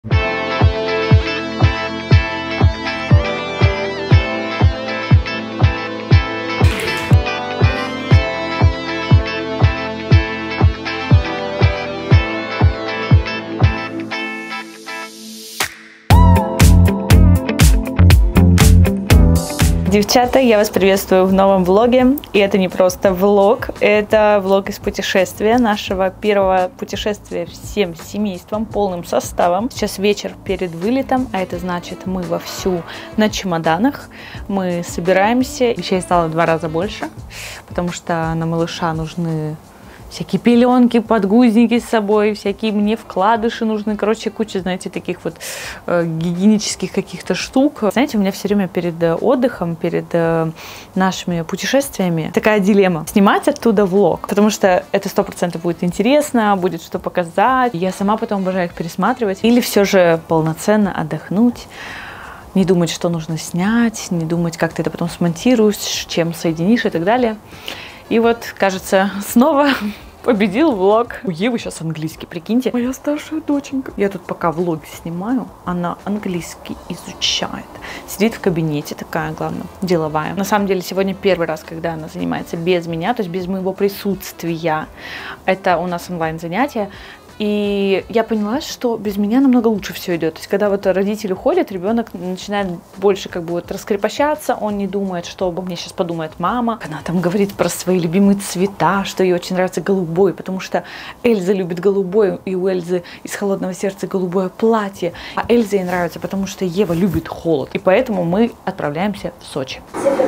Девчата, я вас приветствую в новом влоге. И это не просто влог, это влог из путешествия, нашего первого путешествия всем семейством, полным составом. Сейчас вечер перед вылетом, а это значит, мы вовсю на чемоданах. Мы собираемся. Вещей стало в 2 раза больше, потому что на малыша нужны всякие пеленки, подгузники с собой, всякие мне вкладыши нужны. Короче, куча, знаете, таких вот гигиенических каких-то штук. Знаете, у меня все время перед отдыхом, перед нашими путешествиями такая дилемма. Снимать оттуда влог, потому что это 100% будет интересно, будет что показать. Я сама потом обожаю их пересматривать. Или все же полноценно отдохнуть. Не думать, что нужно снять, не думать, как ты это потом смонтируешь, с чем соединишь и так далее. И вот, кажется, снова победил влог. У Евы сейчас английский, прикиньте. Моя старшая доченька. Я тут пока влоги снимаю, она английский изучает. Сидит в кабинете такая, главное, деловая. На самом деле, сегодня первый раз, когда она занимается без меня, то есть без моего присутствия. Это у нас онлайн-занятия. И я поняла, что без меня намного лучше все идет. То есть, когда вот родитель уходит, ребенок начинает больше как бы вот раскрепощаться, он не думает, что обо мне сейчас подумает мама. Она там говорит про свои любимые цвета, что ей очень нравится голубой, потому что Эльза любит голубой, и у Эльзы из «Холодного сердца» голубое платье. А Эльзе ей нравится, потому что Ева любит холод. И поэтому мы отправляемся в Сочи.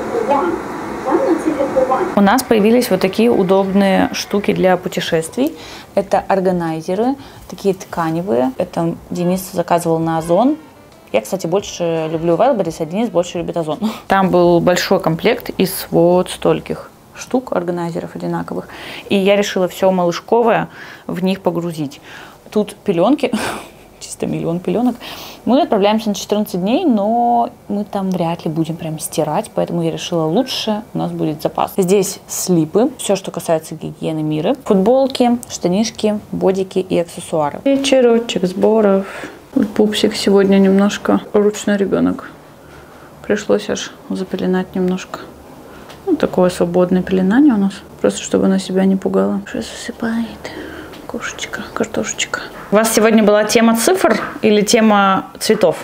У нас появились вот такие удобные штуки для путешествий. Это органайзеры, такие тканевые. Это Денис заказывал на Озон. Я, кстати, больше люблю Wildberries, а Денис больше любит Озон. Там был большой комплект из вот стольких штук, органайзеров одинаковых. И я решила все малышковое в них погрузить. Тут пеленки, чисто миллион пеленок. Мы отправляемся на 14 дней, но мы там вряд ли будем прям стирать, поэтому я решила, лучше у нас будет запас. Здесь слипы, все, что касается гигиены мира. Футболки, штанишки, бодики и аксессуары. Вечерочек сборов. Пупсик сегодня немножко ручной ребенок. Пришлось аж запеленать немножко. Вот такое свободное пеленание у нас. Просто чтобы она себя не пугала. Что засыпает? Кошечка, картошечка. У вас сегодня была тема цифр или тема цветов?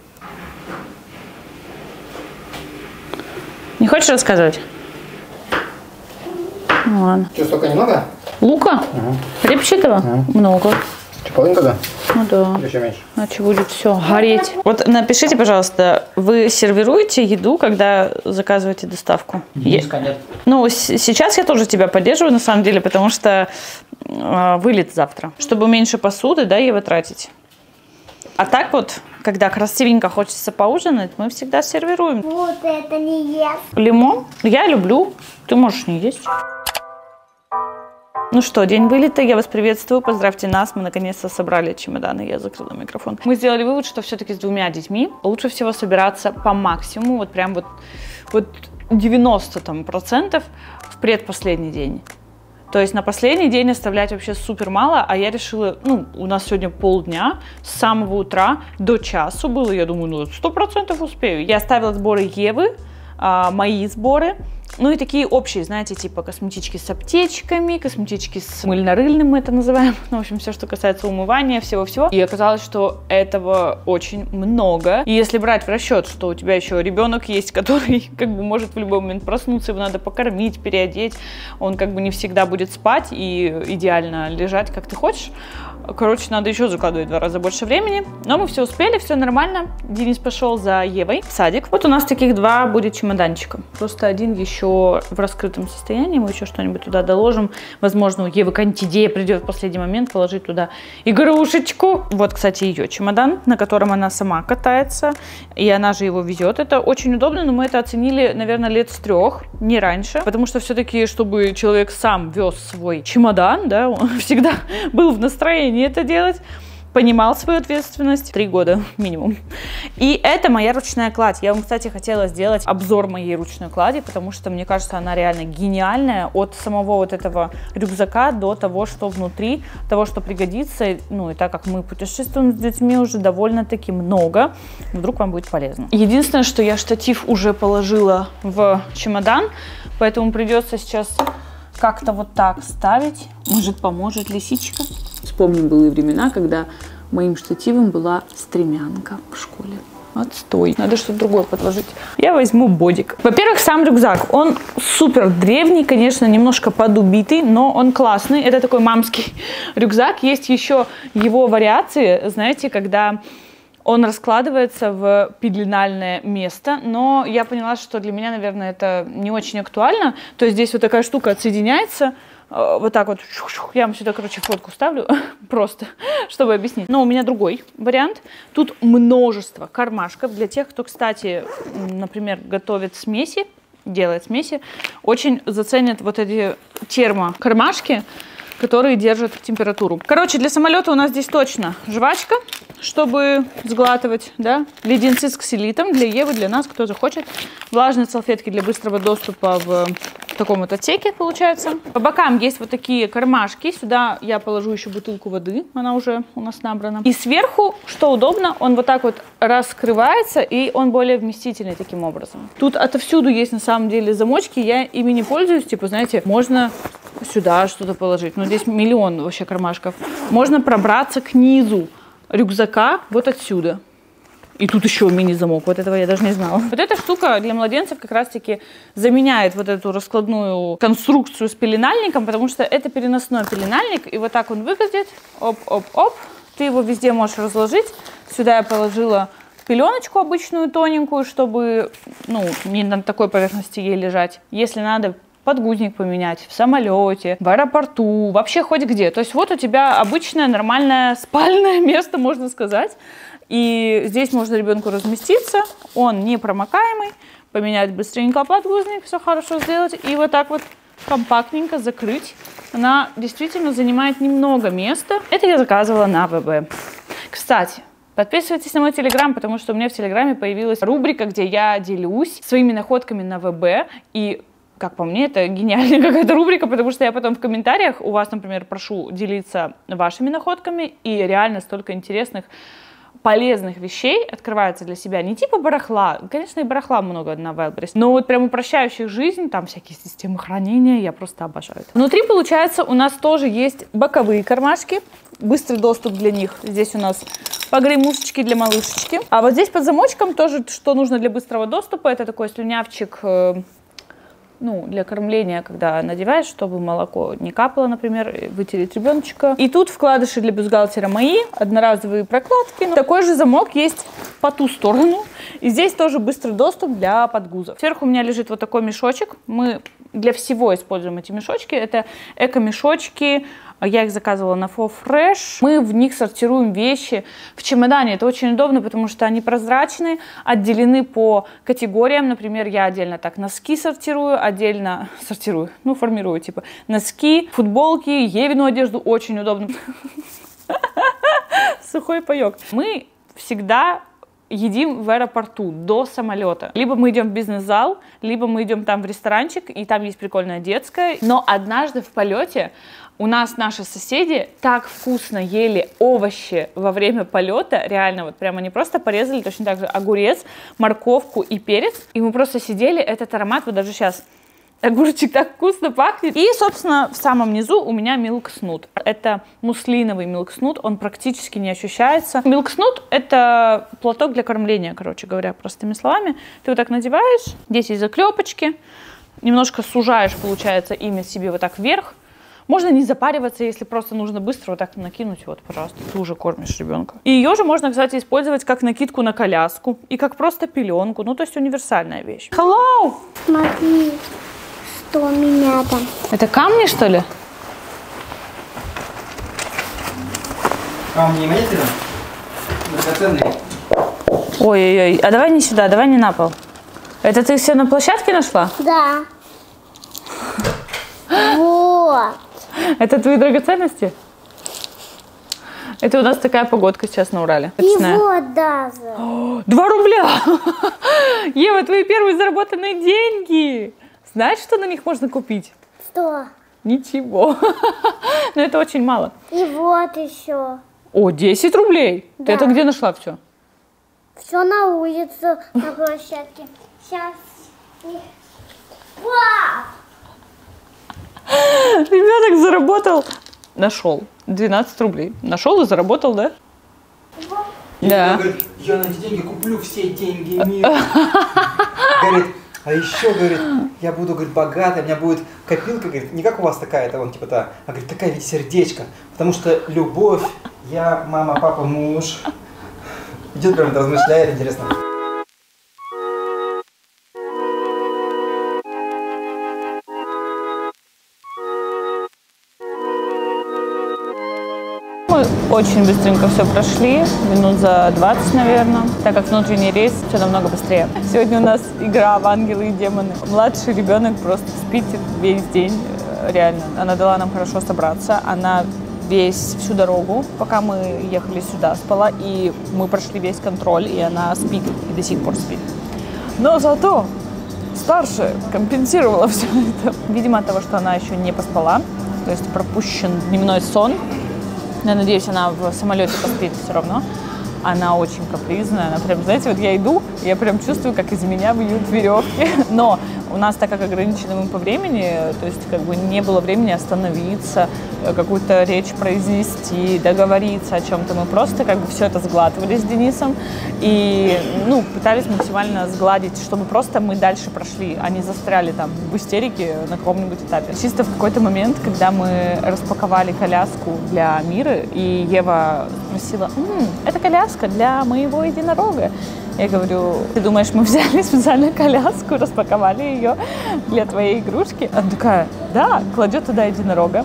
Не хочешь рассказывать? Ну ладно. Что, столько немного? Лука? Репчатого? Много. Половинка, да? Ну да. Еще меньше. Иначе будет все гореть. Вот напишите, пожалуйста, вы сервируете еду, когда заказываете доставку? Нет. Ну, сейчас я тоже тебя поддерживаю, на самом деле, потому что вылет завтра. Чтобы меньше посуды, да, его тратить. А так вот, когда красивенько хочется поужинать, мы всегда сервируем. Вот это не ест. Лимон? Я люблю. Ты можешь не есть. Ну что, день вылета, я вас приветствую, поздравьте нас, мы наконец-то собрали чемоданы, я закрыла микрофон. Мы сделали вывод, что все-таки с 2 детьми лучше всего собираться по максимуму, вот прям вот 90% в предпоследний день. То есть на последний день оставлять вообще супер мало, а я решила, ну, у нас сегодня полдня, с самого утра до часу было, я думаю, ну, 100% успею. Я оставила сборы Евы, мои сборы, ну и такие общие, знаете, типа косметички с аптечками, косметички с мыльно-рыльным мы это называем, ну, в общем, все, что касается умывания, всего-всего. И оказалось, что этого очень много. И если брать в расчет, что у тебя еще ребенок есть, который как бы может в любой момент проснуться, его надо покормить, переодеть, он как бы не всегда будет спать и идеально лежать, как ты хочешь. Короче, надо еще закладывать в 2 раза больше времени. Но мы все успели, все нормально. Денис пошел за Евой в садик. Вот у нас таких 2 будет чемоданчика. Просто один еще в раскрытом состоянии. Мы еще что-нибудь туда доложим. Возможно, у Евы какая-нибудь идея придет в последний момент положить туда игрушечку. Вот, кстати, ее чемодан, на котором она сама катается. И она же его везет. Это очень удобно, но мы это оценили, наверное, лет с 3, не раньше. Потому что все-таки, чтобы человек сам вез свой чемодан, да, он всегда был в настроении это делать, понимал свою ответственность 3 года минимум. И это моя ручная кладь. Я вам, кстати, хотела сделать обзор моей ручной клади, потому что, мне кажется, она реально гениальная. От самого вот этого рюкзака до того, что внутри, того, что пригодится. Ну, и так как мы путешествуем с детьми уже довольно-таки много, вдруг вам будет полезно. Единственное, что я штатив уже положила в чемодан, поэтому придется сейчас как-то вот так ставить. Может, поможет лисичка? Вспомним былые времена, когда моим штативом была стремянка в школе. Отстой. Надо что-то другое подложить. Я возьму бодик. Во-первых, сам рюкзак. Он супер древний, конечно, немножко подубитый, но он классный. Это такой мамский рюкзак. Есть еще его вариации, знаете, когда он раскладывается в пеленальное место, но я поняла, что для меня, наверное, это не очень актуально. То есть здесь вот такая штука отсоединяется, вот так вот. Я вам сюда, короче, фотку ставлю, просто, чтобы объяснить. Но у меня другой вариант. Тут множество кармашков для тех, кто, кстати, например, готовит смеси, делает смеси, очень заценят вот эти термокармашки, которые держат температуру. Короче, для самолета у нас здесь точно жвачка, чтобы сглатывать, да, леденцы с ксилитом для Евы, для нас, кто захочет. Влажные салфетки для быстрого доступа в таком вот отсеке, получается. По бокам есть вот такие кармашки. Сюда я положу еще бутылку воды, она уже у нас набрана. И сверху, что удобно, он вот так вот раскрывается, и он более вместительный таким образом. Тут отовсюду есть на самом деле замочки, я ими не пользуюсь, типа, знаете, можно сюда что-то положить, но здесь миллион вообще кармашков. Можно пробраться к низу рюкзака вот отсюда. И тут еще мини-замок, вот этого я даже не знала. Вот эта штука для младенцев как раз-таки заменяет вот эту раскладную конструкцию с пеленальником, потому что это переносной пеленальник, и вот так он выглядит, оп-оп-оп. Ты его везде можешь разложить. Сюда я положила пеленочку обычную, тоненькую, чтобы, ну, не на такой поверхности ей лежать. Если надо, подгузник поменять в самолете, в аэропорту, вообще хоть где. То есть вот у тебя обычное нормальное спальное место, можно сказать. И здесь можно ребенку разместиться, он непромокаемый, поменять быстренько подгузник, все хорошо сделать, и вот так вот компактненько закрыть. Она действительно занимает немного места. Это я заказывала на ВБ. Кстати, подписывайтесь на мой телеграм, потому что у меня в телеграме появилась рубрика, где я делюсь своими находками на ВБ, и как по мне, это гениальная какая-то рубрика, потому что я потом в комментариях у вас, например, прошу делиться вашими находками, и реально столько интересных, полезных вещей открывается для себя. Не типа барахла, конечно, и барахла много на Wildberries, но вот прям упрощающих жизнь, там всякие системы хранения, я просто обожаю это. Внутри, получается, у нас тоже есть боковые кармашки, быстрый доступ для них. Здесь у нас погремушечки для малышечки. А вот здесь под замочком тоже, что нужно для быстрого доступа, это такой слюнявчик, ну, для кормления, когда надеваешь, чтобы молоко не капало, например, вытереть ребеночка. И тут вкладыши для бюстгальтера мои, одноразовые прокладки. Такой же замок есть по ту сторону. И здесь тоже быстрый доступ для подгузов. Сверху у меня лежит вот такой мешочек. Мы для всего используем эти мешочки. Это эко-мешочки. Я их заказывала на FoFresh. Мы в них сортируем вещи в чемодане. Это очень удобно, потому что они прозрачные, отделены по категориям. Например, я отдельно так носки сортирую, отдельно сортирую, ну, формирую, типа, носки, футболки, Евину одежду. Очень удобно. Сухой паёк. Мы всегда едим в аэропорту до самолета. Либо мы идем в бизнес-зал, либо мы идем там в ресторанчик, и там есть прикольная детская. Но однажды в полете у нас наши соседи так вкусно ели овощи во время полета, реально, вот прямо они просто порезали точно так же огурец, морковку и перец, и мы просто сидели, этот аромат, вот даже сейчас огурчик так вкусно пахнет. И, собственно, в самом низу у меня Milk Snoot. Это муслиновый Milk Snoot, он практически не ощущается. Milk Snoot — это платок для кормления, короче говоря, простыми словами. Ты вот так надеваешь, здесь есть заклепочки, немножко сужаешь, получается, ими себе вот так вверх. Можно не запариваться, если просто нужно быстро вот так накинуть, вот, пожалуйста, ты уже кормишь ребенка. И ее же можно, кстати, использовать как накидку на коляску и как просто пеленку, ну, то есть универсальная вещь. Hello! Смотри, что у меня там. Это камни, что ли? Камни имеете там? Драгоценные. Ой-ой-ой, а давай не сюда, давай не на пол. Это ты все на площадке нашла? Да. Вот. Это твои драгоценности? Это у нас такая погодка сейчас на Урале. И вот даже. 2 рубля! Ева, твои первые заработанные деньги! Знаешь, что на них можно купить? Что? Ничего. Но это очень мало. И вот еще. О, 10 рублей? Да. Ты это где нашла все? Все на улице, на площадке. Сейчас. Вау! Ребенок заработал. Нашел 12 рублей. Нашел и заработал, да? Да. Он говорит, я на эти деньги куплю все деньги мира. Говорит, а еще, говорит, я буду, говорит, богатый, у меня будет копилка, говорит, не как у вас такая, это вон типа та, а говорит, такая ведь сердечко, потому что любовь, я, мама, папа, муж. Идет прям, размышляет, интересно. Мы очень быстренько все прошли, минут за 20, наверное, так как внутренний рейс все намного быстрее. Сегодня у нас игра в ангелы и демоны. Младший ребенок просто спит весь день, реально. Она дала нам хорошо собраться, она всю дорогу, пока мы ехали сюда, спала, и мы прошли весь контроль, и она спит, и до сих пор спит. Но зато старшая компенсировала все это. Видимо, от того, что она еще не поспала, то есть пропущен дневной сон. Я надеюсь, она в самолете поспит все равно. Она очень капризная. Она прям, знаете, вот я иду, я прям чувствую, как из меня бьют веревки. Но у нас, так как ограничены мы по времени, то есть как бы не было времени остановиться, какую-то речь произнести, договориться о чем-то. Мы просто как бы все это сглатывали с Денисом и, ну, пытались максимально сгладить, чтобы просто мы дальше прошли, а не застряли там в истерике на каком-нибудь этапе. Чисто в какой-то момент, когда мы распаковали коляску для Миры, и Ева спросила, это коляска для моего единорога. Я говорю, ты думаешь, мы взяли специальную коляску, распаковали ее для твоей игрушки? Она такая, да, кладет туда единорога.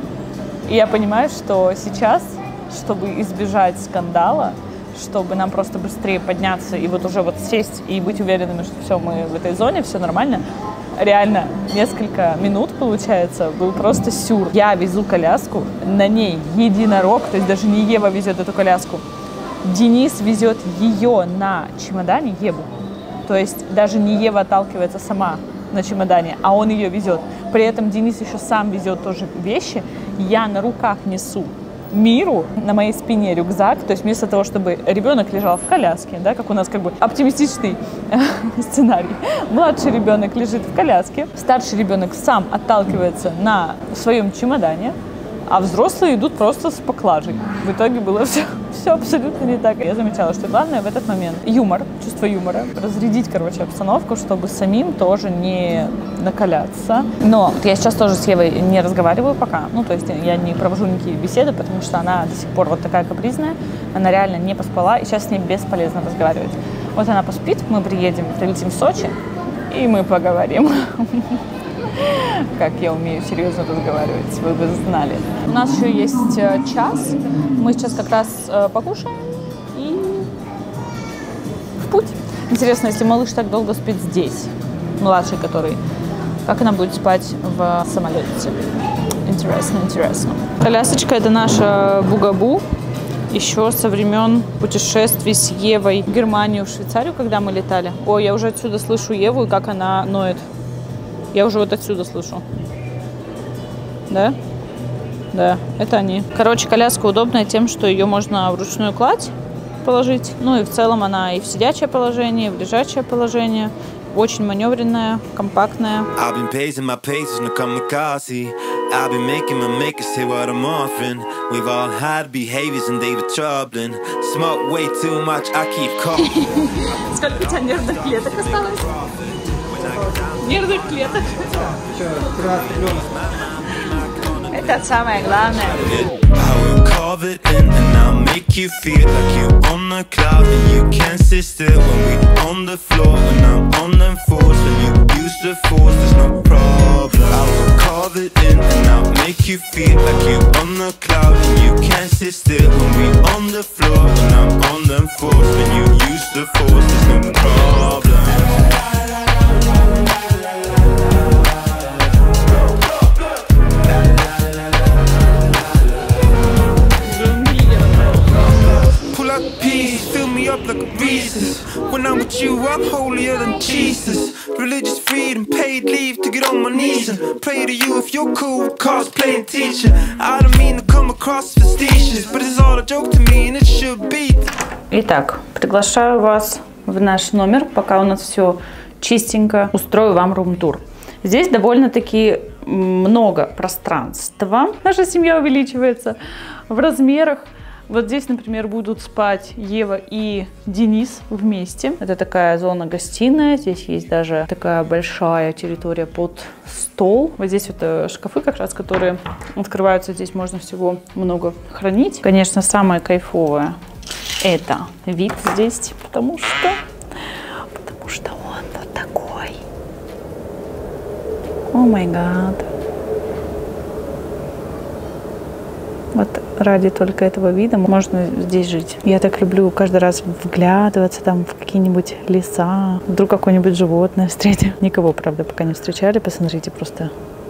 И я понимаю, что сейчас, чтобы избежать скандала, чтобы нам просто быстрее подняться и вот уже вот сесть и быть уверенными, что все, мы в этой зоне, все нормально, реально несколько минут, получается, был просто сюр. Я везу коляску, на ней единорог, то есть даже не Ева везет эту коляску, Денис везет ее на чемодане, Еву. То есть даже не Ева отталкивается сама на чемодане, а он ее везет. При этом Денис еще сам везет тоже вещи. Я на руках несу Миру, на моей спине рюкзак. То есть вместо того, чтобы ребенок лежал в коляске, да, как у нас как бы оптимистичный сценарий. Младший ребенок лежит в коляске, старший ребенок сам отталкивается на своем чемодане, а взрослые идут просто с поклажей. В итоге было все абсолютно не так. Я замечала, что главное в этот момент юмор, чувство юмора, разрядить, короче, обстановку, чтобы самим тоже не накаляться. Но я сейчас тоже с Евой не разговариваю пока. Ну, то есть я не провожу никакие беседы, потому что она до сих пор вот такая капризная. Она реально не поспала, и сейчас с ней бесполезно разговаривать. Вот она поспит, мы прилетим в Сочи, и мы поговорим. Как я умею серьезно разговаривать, вы бы знали. У нас еще есть час. Мы сейчас как раз покушаем и в путь. Интересно, если малыш так долго спит здесь, младший который, как она будет спать в самолете? Интересно. Колясочка — это наша бугабу. Еще со времен путешествий с Евой в Германию, в Швейцарию, когда мы летали. Ой, я уже отсюда слышу Еву, и как она ноет. Я уже вот отсюда слышу. Да? Да, это они. Короче, коляска удобная тем, что ее можно вручную кладь положить. Ну и в целом она и в сидячее положение, и в лежачее положение. Очень маневренная, компактная. Сколько у тебя нервных клеток осталось? Нервных клеток. Это самое главное. up like a Reese's. When I'm with you, I'm holier than Jesus. Religious freedom, paid leave to get on my knees and pray to you if you're cool with cosplaying teacher. I don't mean to come across facetious, but it's all a joke to me and it should be. Итак, приглашаю вас в наш номер, пока у нас все чистенько. Устрою вам рум-тур. Здесь довольно-таки много пространства. Наша семья увеличивается в размерах. Вот здесь, например, будут спать Ева и Денис вместе. Это такая зона гостиная. Здесь есть даже такая большая территория под стол. Вот здесь вот шкафы как раз, которые открываются. Здесь можно всего много хранить. Конечно, самое кайфовое — это вид здесь, потому что он вот такой. О май гад. Вот ради только этого вида можно здесь жить. Я так люблю каждый раз вглядываться там в какие-нибудь леса. Вдруг какое-нибудь животное встретим. Никого, правда, пока не встречали. Посмотрите просто,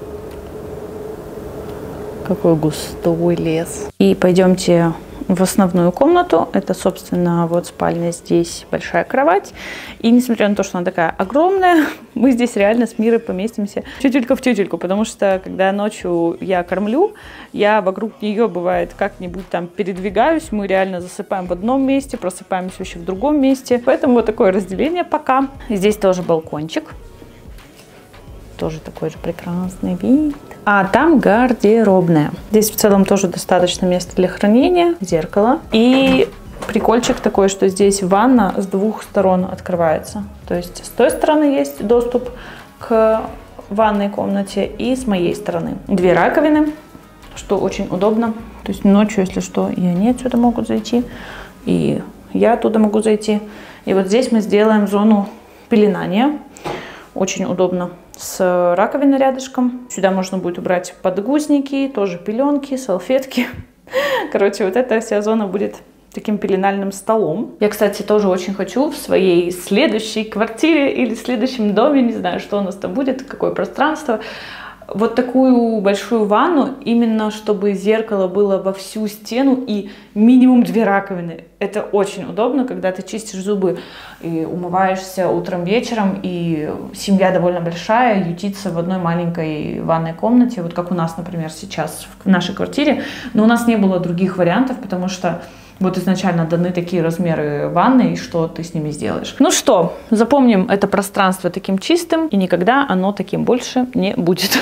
какой густой лес. И пойдемте в основную комнату. Это, собственно, вот спальня здесь, большая кровать. И несмотря на то, что она такая огромная, мы здесь реально с Мирой поместимся тютелька в тютельку, потому что, когда ночью я кормлю, я вокруг нее, бывает, как-нибудь там передвигаюсь, мы реально засыпаем в одном месте, просыпаемся еще в другом месте. Поэтому вот такое разделение пока. Здесь тоже балкончик. Тоже такой же прекрасный вид. А там гардеробная. Здесь в целом тоже достаточно места для хранения, зеркало. И прикольчик такой, что здесь ванна с двух сторон открывается. То есть с той стороны есть доступ к ванной комнате и с моей стороны. Две раковины, что очень удобно. То есть ночью, если что, и они отсюда могут зайти, и я оттуда могу зайти. И вот здесь мы сделаем зону пеленания. Очень удобно. С раковиной рядышком. Сюда можно будет убрать подгузники, тоже пеленки, салфетки. Короче, вот эта вся зона будет таким пеленальным столом. Я, кстати, тоже очень хочу в своей следующей квартире или следующем доме, не знаю, что у нас там будет, какое пространство, вот такую большую ванну, именно чтобы зеркало было во всю стену и минимум 2 раковины. Это очень удобно, когда ты чистишь зубы и умываешься утром, вечером, и семья довольно большая, ютится в одной маленькой ванной комнате, вот как у нас, например, сейчас в нашей квартире. Но у нас не было других вариантов, потому что вот изначально даны такие размеры ванны, и что ты с ними сделаешь. Ну что, запомним это пространство таким чистым, и никогда оно таким больше не будет.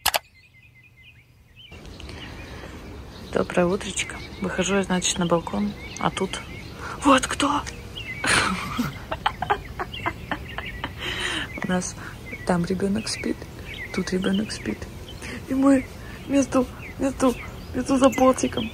Доброе утречко. Выхожу я, значит, на балкон, а тут вот кто. У нас там ребенок спит, тут ребенок спит. И мы между заборчиком.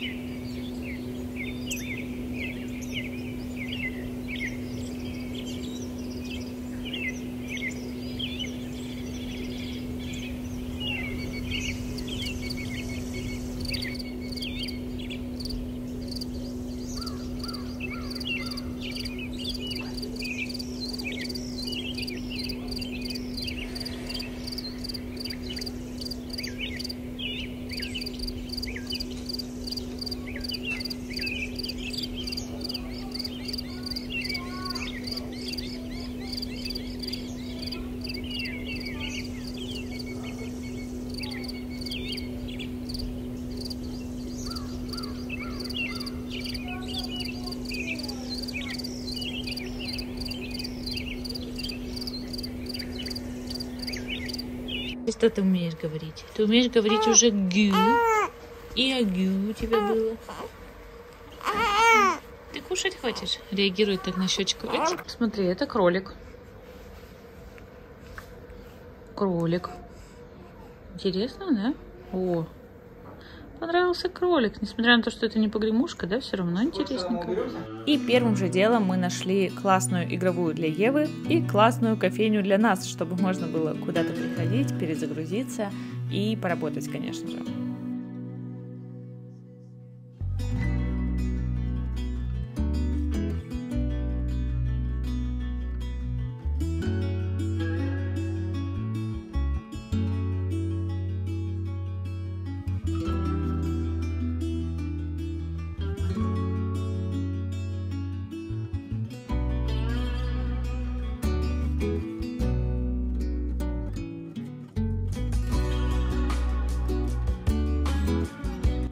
Что ты умеешь говорить? Ты умеешь говорить уже гю. И агю у тебя было. Ты кушать хочешь? Реагирует так на щечку. Смотри, это кролик. Кролик. Интересно, да? О, понравился кролик. Несмотря на то, что это не погремушка, да, все равно интересненько. И первым же делом мы нашли классную игровую для Евы и классную кофейню для нас, чтобы можно было куда-то приходить, перезагрузиться и поработать, конечно же.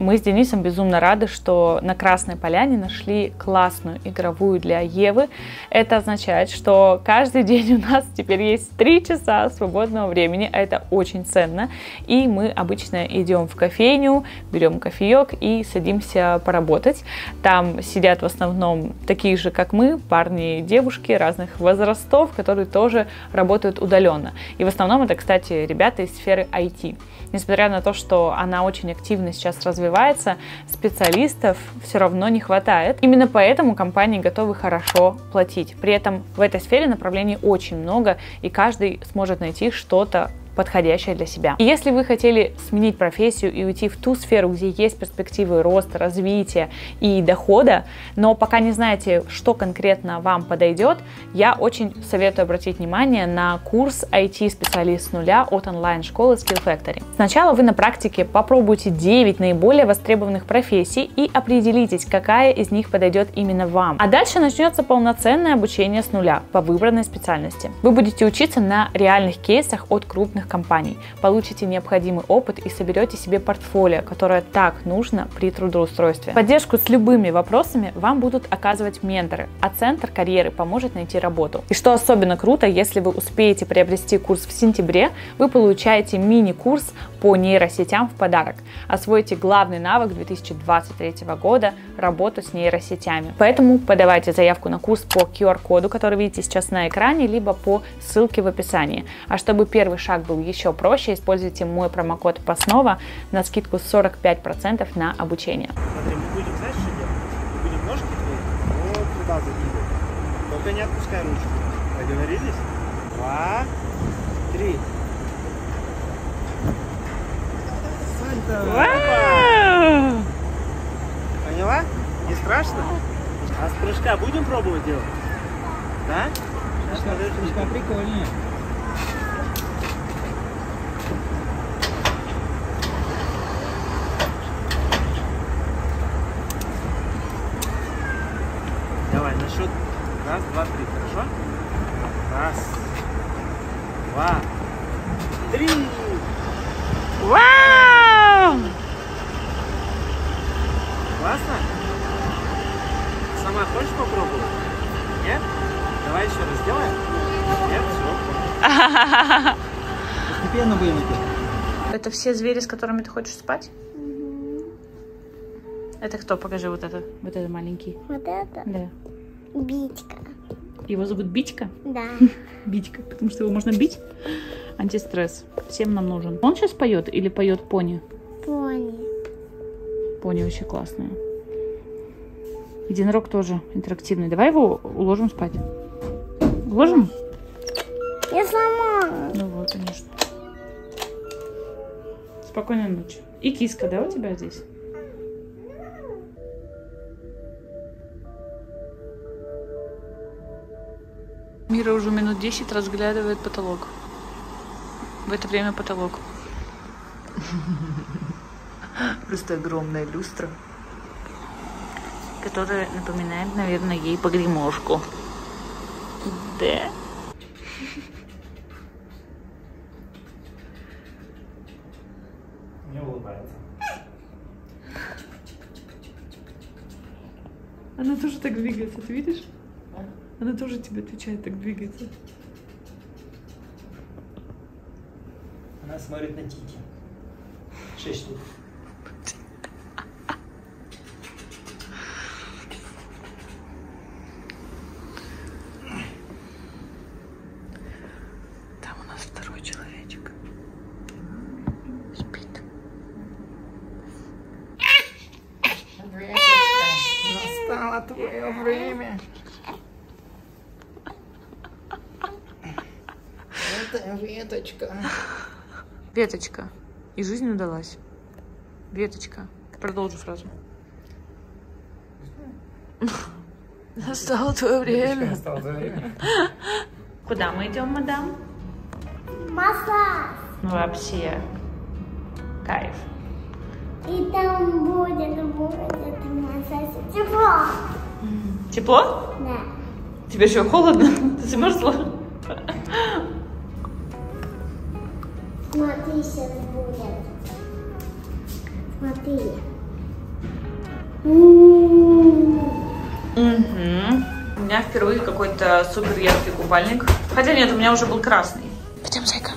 Мы с Денисом безумно рады, что на Красной Поляне нашли классную игровую для Евы. Это означает, что каждый день у нас теперь есть 3 часа свободного времени, а это очень ценно. И мы обычно идем в кофейню, берем кофеек и садимся поработать. Там сидят в основном такие же, как мы, парни и девушки разных возрастов, которые тоже работают удаленно. И в основном это, кстати, ребята из сферы IT. Несмотря на то, что она очень активно сейчас развивается, специалистов все равно не хватает. Именно поэтому компании готовы хорошо платить. При этом в этой сфере направлений очень много, и каждый сможет найти что-то подходящее для себя. И если вы хотели сменить профессию и уйти в ту сферу, где есть перспективы роста, развития и дохода, но пока не знаете, что конкретно вам подойдет, я очень советую обратить внимание на курс IT-специалист с нуля от онлайн-школы Skill Factory. Сначала вы на практике попробуйте 9 наиболее востребованных профессий и определитесь, какая из них подойдет именно вам. А дальше начнется полноценное обучение с нуля по выбранной специальности. Вы будете учиться на реальных кейсах от крупных компаний, получите необходимый опыт и соберете себе портфолио, которое так нужно при трудоустройстве. Поддержку с любыми вопросами вам будут оказывать менторы, а Центр карьеры поможет найти работу. И что особенно круто, если вы успеете приобрести курс в сентябре, вы получаете мини-курс по нейросетям в подарок. Освойте главный навык 2023 года – работу с нейросетями. Поэтому подавайте заявку на курс по QR-коду, который видите сейчас на экране, либо по ссылке в описании. А чтобы первый шаг был еще проще, используйте мой промокод ПАСНОВА на скидку 45% на обучение. Смотри, мы будем, знаешь, что делать? Мы будем ножки твои вот туда закидывать. Только не отпускай ручку. Договорились? 2, 3. Вау! Поняла? Не страшно? А с прыжка будем пробовать делать? Да? Прыжка прикольнее. Давай, на счет 1, 2, 3, хорошо? 1, 2, 3. Вау! Классно? Сама хочешь попробовать? Нет? Давай еще раз сделаем? Нет? Все. Постепенно будем идти. Это все звери, с которыми ты хочешь спать? Это кто? Покажи вот это маленький. Вот это? Да. Битька. Его зовут Битька? Да. Битька, потому что его можно бить. Антистресс. Всем нам нужен. Он сейчас поет или поет пони? Пони. Пони очень классная. Единорог тоже интерактивный. Давай его уложим спать. Уложим? Я сломала. Ну вот, конечно. Спокойной ночи. И киска, да, у тебя здесь? Мира уже минут 10 разглядывает потолок. В это время потолок. Просто огромная люстра, которая напоминает, наверное, ей погремушку. Да? Не улыбается. Она тоже так двигается, ты видишь? Она тоже тебе отвечает, так двигается. Она смотрит на тики. 6 штук. Там у нас второй человечек. Спит. Настало твое время. Это веточка. Веточка. И жизнь удалась. Веточка. Продолжи фразу. Настало твое время. Настало твое время. Куда мы идем, мадам? Массаж. Ну вообще. Кайф. И там будет массаж. Тепло. Тепло? Да. Тебе что, холодно? Ты замерзла? Смотри, сейчас будет. Смотри. У меня впервые какой-то супер яркий купальник. Хотя нет, у меня уже был красный. Пойдем, зайка.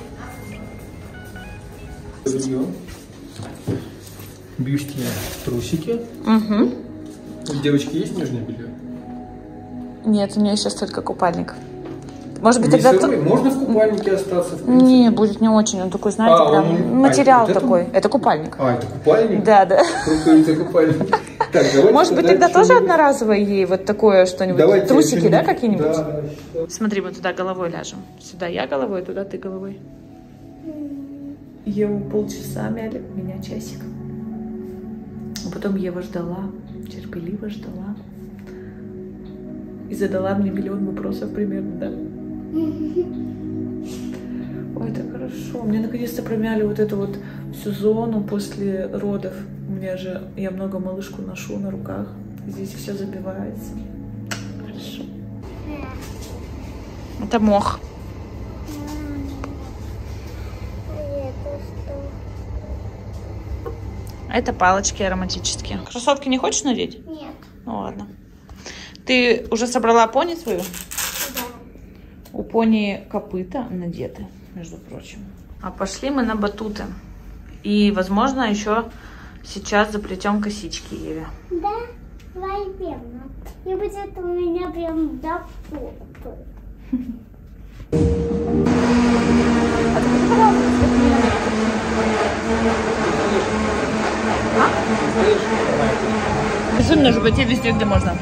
Бюстье, трусики. Угу. У девочки есть нижнее белье? Нет, у нее сейчас только купальник. Может быть, Не тогда... сырой? Можно в купальнике остаться? В принципе? Не, будет не очень. Он такой, знаете, прям материал такой. Это купальник. А, это купальник? Да, да. Это купальник. Так, давайте. Может быть, тогда тоже одноразовое ей вот такое что-нибудь? Трусики, да, какие-нибудь? Да. Смотри, мы туда головой ляжем. Сюда я головой, туда ты головой. Еву полчаса мяли, меня часик. А потом Ева ждала, терпеливо ждала. И задала мне миллион вопросов примерно, да? Ой, это хорошо. Мне наконец-то промяли вот эту вот всю зону после родов. У меня же, я много малышку ношу на руках. Здесь все забивается. Хорошо. Это мох. Это палочки ароматические. Кроссовки не хочешь надеть? Нет. Ну ладно. Ты уже собрала пони свою? Да. У пони копыта надеты, между прочим. А пошли мы на батуты. И, возможно, еще сейчас заплетем косички Еве. Да, верно. И будет у меня прям до попы. Рисуй на животе везде, где можно.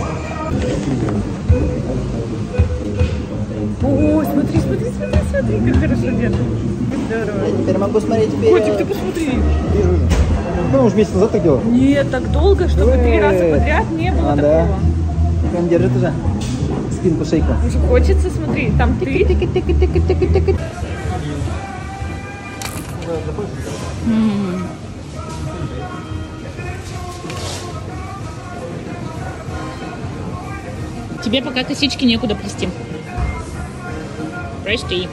О, смотри, смотри, смотри, смотри, как хорошо держит. Здорово. Я теперь могу смотреть вперед. Котик, ты посмотри. Вижу. Ну, уж месяц назад так делал. Нет, так долго, чтобы 3 раза подряд не было такого. Да. Он держит уже спинку, шейку. Уже хочется, смотри, там тык-тык-тык-тык-тык-тык-тык. Тебе пока косички некуда плести. Прости.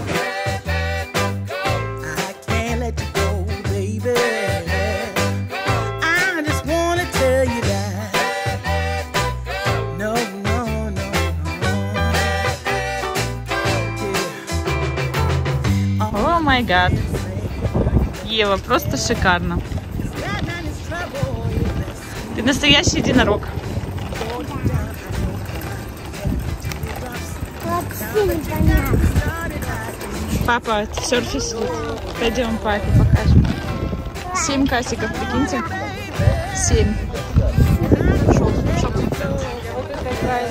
О май гад. Ева, просто шикарно. Ты настоящий единорог. Папа в серфе сидит. Пойдем папе покажем. 7 касиков, прикиньте. 7. Шок. Вот это играет.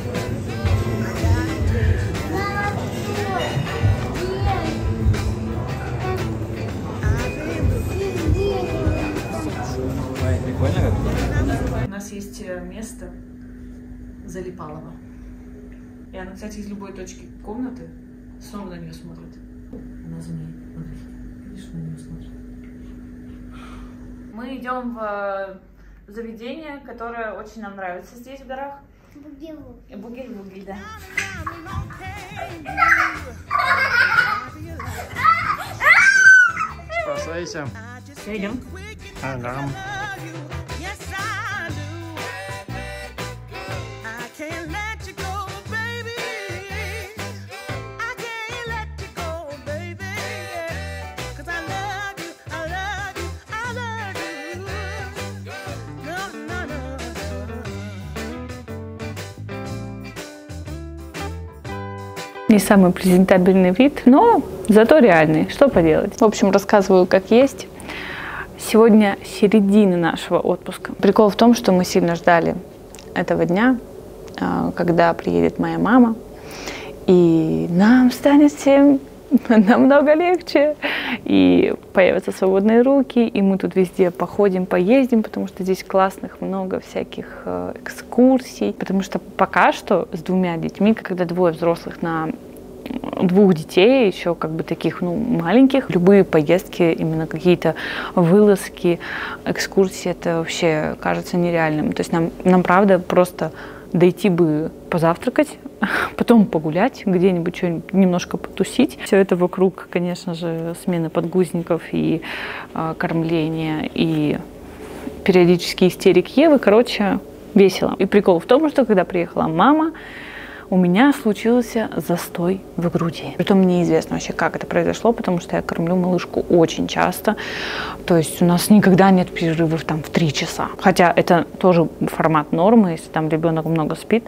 У нас есть место Залипалово. И она, кстати, из любой точки комнаты снова на нее смотрит. Она за ней. Видишь, на нее смотрит. Мы идем в заведение, которое очень нам нравится здесь, в горах. Бугель-вугель. Бугель-вугель, да. Спасайся. Все, идем. Ага. Не самый презентабельный вид, но зато реальный. Что поделать? В общем, рассказываю как есть. Сегодня середина нашего отпуска. Прикол в том, что мы сильно ждали этого дня, когда приедет моя мама. И нам станет всем намного легче. И появятся свободные руки. И мы тут везде походим, поездим, потому что здесь классных много всяких экскурсий. Потому что пока что с 2 детьми, когда 2 взрослых на 2 детей, еще как бы таких, ну, маленьких, любые поездки, именно какие-то вылазки, экскурсии, это вообще кажется нереальным. То есть нам правда просто дойти бы позавтракать, потом погулять, где-нибудь что-нибудь немножко потусить. Все это вокруг, конечно же, смены подгузников и кормления, и периодически истерик Евы. Короче, весело. И прикол в том, что когда приехала мама, у меня случился застой в груди. Притом неизвестно вообще, как это произошло, потому что я кормлю малышку очень часто. То есть у нас никогда нет перерывов там в 3 часа. Хотя это тоже формат нормы, если там ребенок много спит.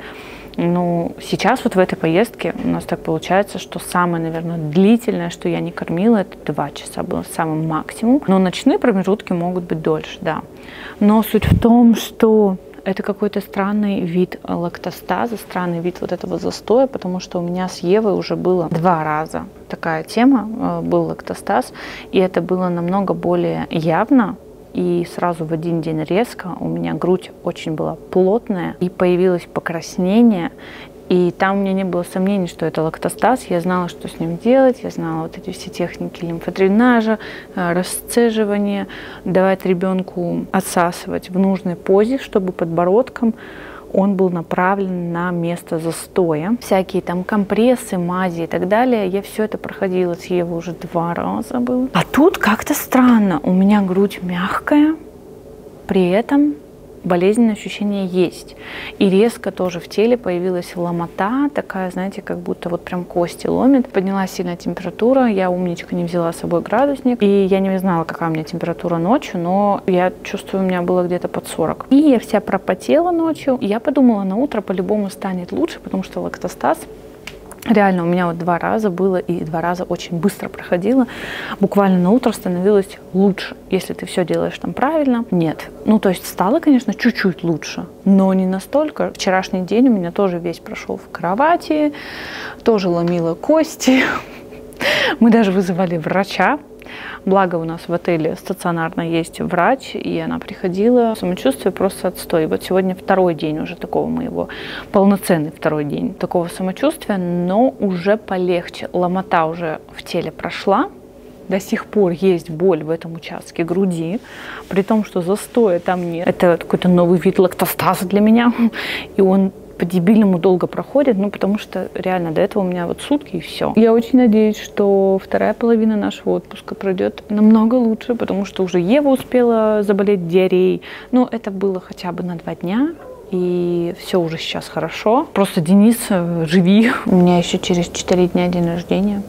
Но сейчас вот в этой поездке у нас так получается, что самое, наверное, длительное, что я не кормила, это 2 часа было самым максимум. Но ночные промежутки могут быть дольше, да. Но суть в том, что это какой-то странный вид лактостаза, странный вид вот этого застоя, потому что у меня с Евой уже было 2 раза такая тема, был лактостаз, и это было намного более явно. И сразу в один день резко у меня грудь очень была плотная, и появилось покраснение. И там у меня не было сомнений, что это лактостаз. Я знала, что с ним делать. Я знала вот эти все техники лимфодренажа, расцеживания, давать ребенку отсасывать в нужной позе, чтобы подбородком он был направлен на место застоя. Всякие там компрессы, мази и так далее. Я все это проходила с Евой уже 2 раза было. А тут как-то странно. У меня грудь мягкая, при этом болезненное ощущение есть. И резко тоже в теле появилась ломота, такая, знаете, как будто вот прям кости ломит. Поднялась сильная температура, я умничка не взяла с собой градусник. И я не знала, какая у меня температура ночью, но я чувствую, у меня было где-то под 40. И я вся пропотела ночью. И я подумала, на утро по-любому станет лучше, потому что лактостаз реально у меня вот 2 раза было, и 2 раза очень быстро проходило. Буквально на утро становилось лучше, если ты все делаешь там правильно. Нет. Ну, то есть стало, конечно, чуть-чуть лучше, но не настолько. Вчерашний день у меня тоже весь прошел в кровати, тоже ломило кости. Мы даже вызывали врача. Благо у нас в отеле стационарно есть врач, и она приходила. Самочувствие просто отстой. Вот сегодня 2-й день уже такого моего, полноценный 2-й день такого самочувствия, но уже полегче. Ломота уже в теле прошла. До сих пор есть боль в этом участке груди, при том, что застоя там нет. Это какой-то новый вид лактостаза для меня, и он по-дебильному долго проходит, ну, потому что реально до этого у меня вот сутки и все. Я очень надеюсь, что 2-я половина нашего отпуска пройдет намного лучше, потому что уже Ева успела заболеть диареей. Но это было хотя бы на 2 дня, и все уже сейчас хорошо. Просто, Денис, живи. У меня еще через 4 дня день рождения.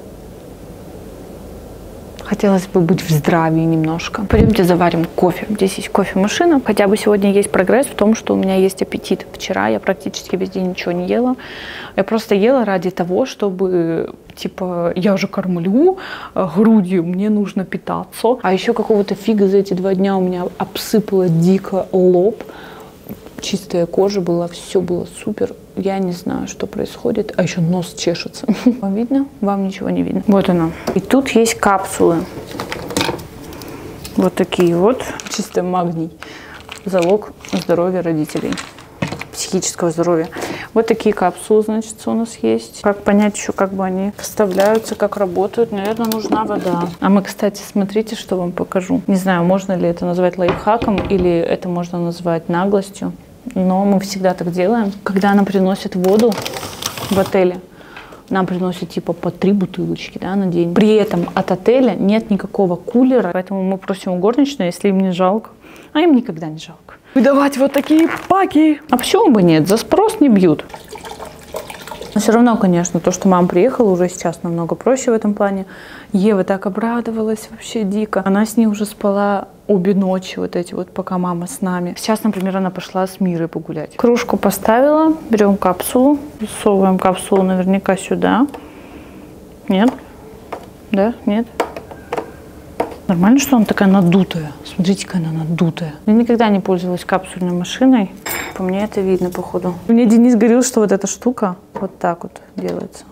Хотелось бы быть в здравии немножко. Пойдемте заварим кофе. Здесь есть кофемашина. Хотя бы сегодня есть прогресс в том, что у меня есть аппетит. Вчера я практически весь день ничего не ела. Я просто ела ради того, чтобы, типа, я уже кормлю грудью, мне нужно питаться. А еще какого-то фига за эти 2 дня у меня обсыпало дико лоб. Чистая кожа была, все было супер. Я не знаю, что происходит. А еще нос чешется. Вам видно? Вам ничего не видно. Вот она. И тут есть капсулы. Вот такие вот. Чистый магний. Залог здоровья родителей. Психического здоровья. Вот такие капсулы, значит, у нас есть. Как понять еще, как бы они вставляются, как работают. Наверное, нужна вода. А мы, кстати, смотрите, что вам покажу. Не знаю, можно ли это назвать лайфхаком, или это можно назвать наглостью. Но мы всегда так делаем. Когда нам приносят воду в отеле, нам приносят типа по 3 бутылочки, да, на день. При этом от отеля нет никакого кулера, поэтому мы просим у горничной, если им не жалко. А им никогда не жалко. Выдавать вот такие паки. А почему бы нет? За спрос не бьют. Но все равно, конечно, то, что мама приехала, уже сейчас намного проще в этом плане. Ева так обрадовалась вообще дико. Она с ней уже спала обе ночи, вот эти вот, пока мама с нами. Сейчас, например, она пошла с Мирой погулять. Кружку поставила, берем капсулу, засовываем капсулу наверняка сюда. Нет? Да? Нет? Нормально, что она такая надутая? Смотрите, какая она надутая. Я никогда не пользовалась капсульной машиной. По мне это видно, походу. Мне Денис говорил, что вот эта штука вот так вот делается.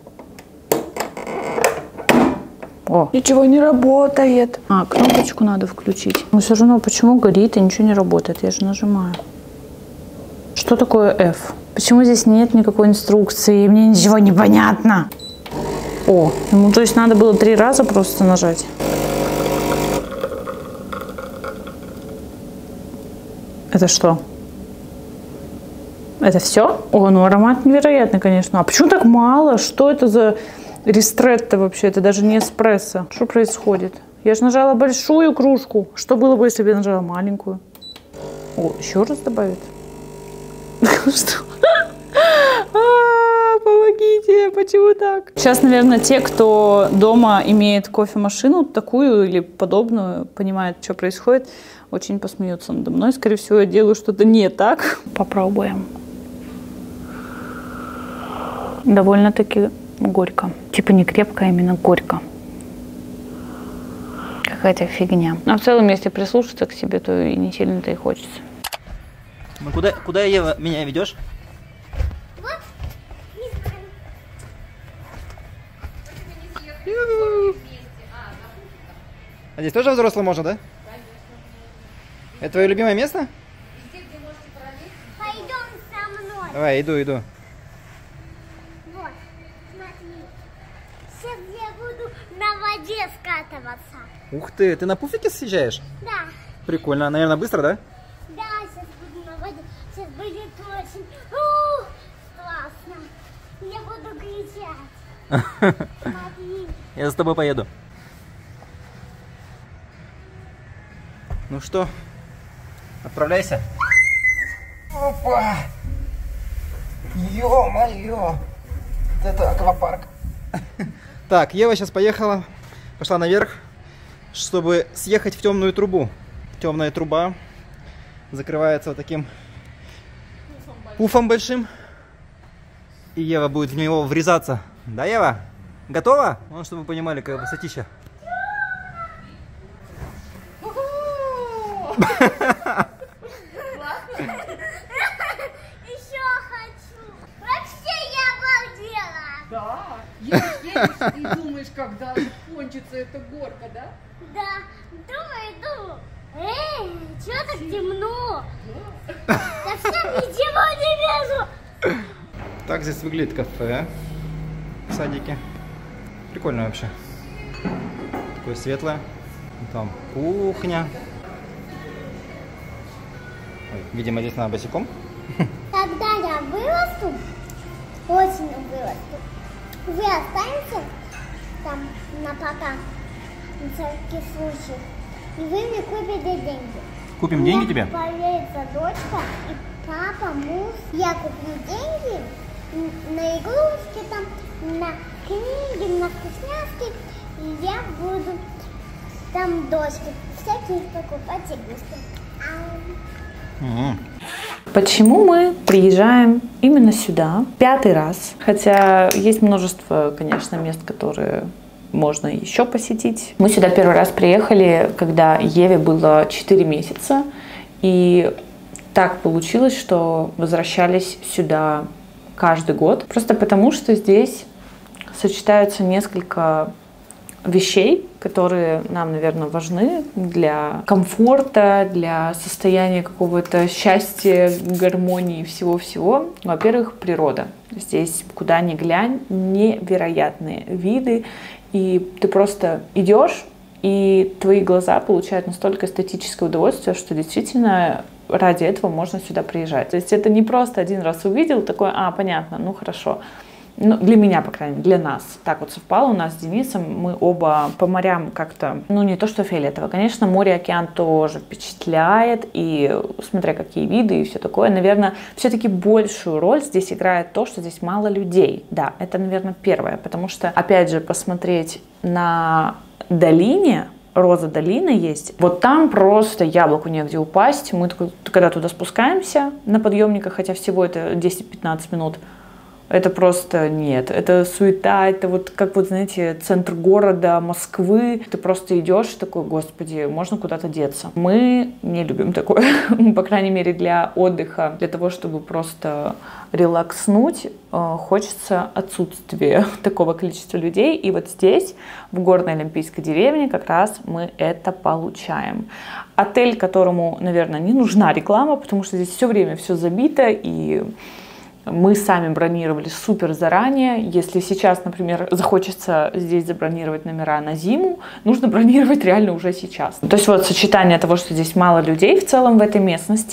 О, ничего не работает. А, кнопочку надо включить. Но все равно почему горит и ничего не работает? Я же нажимаю. Что такое F? Почему здесь нет никакой инструкции? Мне ничего не понятно. О, ну то есть надо было 3 раза просто нажать. Это что? Это все? О, ну аромат невероятный, конечно. А почему так мало? Что это за ристретто вообще? Это даже не эспрессо. Что происходит? Я же нажала большую кружку. Что было бы, если бы я нажала маленькую? О, еще раз добавит? Что? Помогите, почему так? Сейчас, наверное, те, кто дома имеет кофемашину, такую или подобную, понимают, что происходит, очень посмеются надо мной. Скорее всего, я делаю что-то не так. Попробуем. Довольно-таки горько. Типа не крепко, а именно горько. Какая-то фигня. А в целом, если прислушаться к себе, то и не сильно-то и хочется. Ну куда Ева, меня ведешь? Вот, не знаю. А здесь тоже взрослым можно, да? Конечно. Это твое любимое место? Пойдем со мной. Давай, иду. Вот, смотри. Сейчас я буду на воде скатываться. Ух ты на пуфике съезжаешь? Да. Прикольно, наверное, быстро, да? Да, сейчас буду на воде. Сейчас будет очень классно. Я буду кричать. Смотри. Я за тобой поеду. Ну что, отправляйся. Опа! Ё-моё! Это аквапарк. Так, Ева сейчас пошла наверх, чтобы съехать в темную трубу. Темная труба закрывается вот таким пуфом большим. И Ева будет в него врезаться. Да, Ева? Готова? Ну, чтобы вы понимали, какая высотища. Еще хочу. Вообще я обалдела. Да, едешь и думаешь, когда кончится эта горка, да? Да, думаю. Что так темно? Совсем ничего не вижу. Так здесь выглядит кафе в садике. Прикольно вообще. Такое светлое. Там кухня. Ой, видимо, здесь надо босиком. Когда я вырасту, очень вырасту, вы останетесь там на пока, на всякий случай, и вы мне купите деньги. Купим деньги тебе? Появится дочка и папа, муж. Я куплю деньги на игрушки, там, на книги, на вкусняшки, и я буду там дочке всякие покупать игрушки. Почему мы приезжаем именно сюда 5-й раз? Хотя есть множество, конечно, мест, которые можно еще посетить. Мы сюда первый раз приехали, когда Еве было 4 месяца. И так получилось, что возвращались сюда каждый год. Просто потому, что здесь сочетаются несколько вещей, которые нам, наверное, важны для комфорта, для состояния какого-то счастья, гармонии, всего-всего. Во-первых, природа. Здесь, куда ни глянь, невероятные виды. И ты просто идешь, и твои глаза получают настолько эстетическое удовольствие, что действительно ради этого можно сюда приезжать. То есть это не просто один раз увидел, такой, понятно, ну хорошо. Ну, для меня, по крайней мере, для нас. Так вот совпало у нас с Денисом. Мы оба по морям как-то, не то что фиолетово. Конечно, море, океан тоже впечатляет. И смотря какие виды и все такое. Наверное, все-таки большую роль здесь играет то, что здесь мало людей. Да, это, наверное, первое. Потому что, опять же, посмотреть на долине, Роза долина есть. Вот там просто яблоку негде упасть. Мы когда туда спускаемся на подъемниках, хотя всего это 10-15 минут, это просто нет, это суета, это вот как вот, знаете, центр города, Москвы. Ты просто идешь такой, господи, можно куда-то деться. Мы не любим такое, по крайней мере для отдыха, для того, чтобы просто релакснуть, хочется отсутствия такого количества людей. И вот здесь, в горной олимпийской деревне, как раз мы это получаем. Отель, которому, наверное, не нужна реклама, потому что здесь все время все забито, и мы сами бронировали супер заранее. Если сейчас, например, захочется здесь забронировать номера на зиму, нужно бронировать реально уже сейчас. То есть вот сочетание того, что здесь мало людей в целом в этой местности,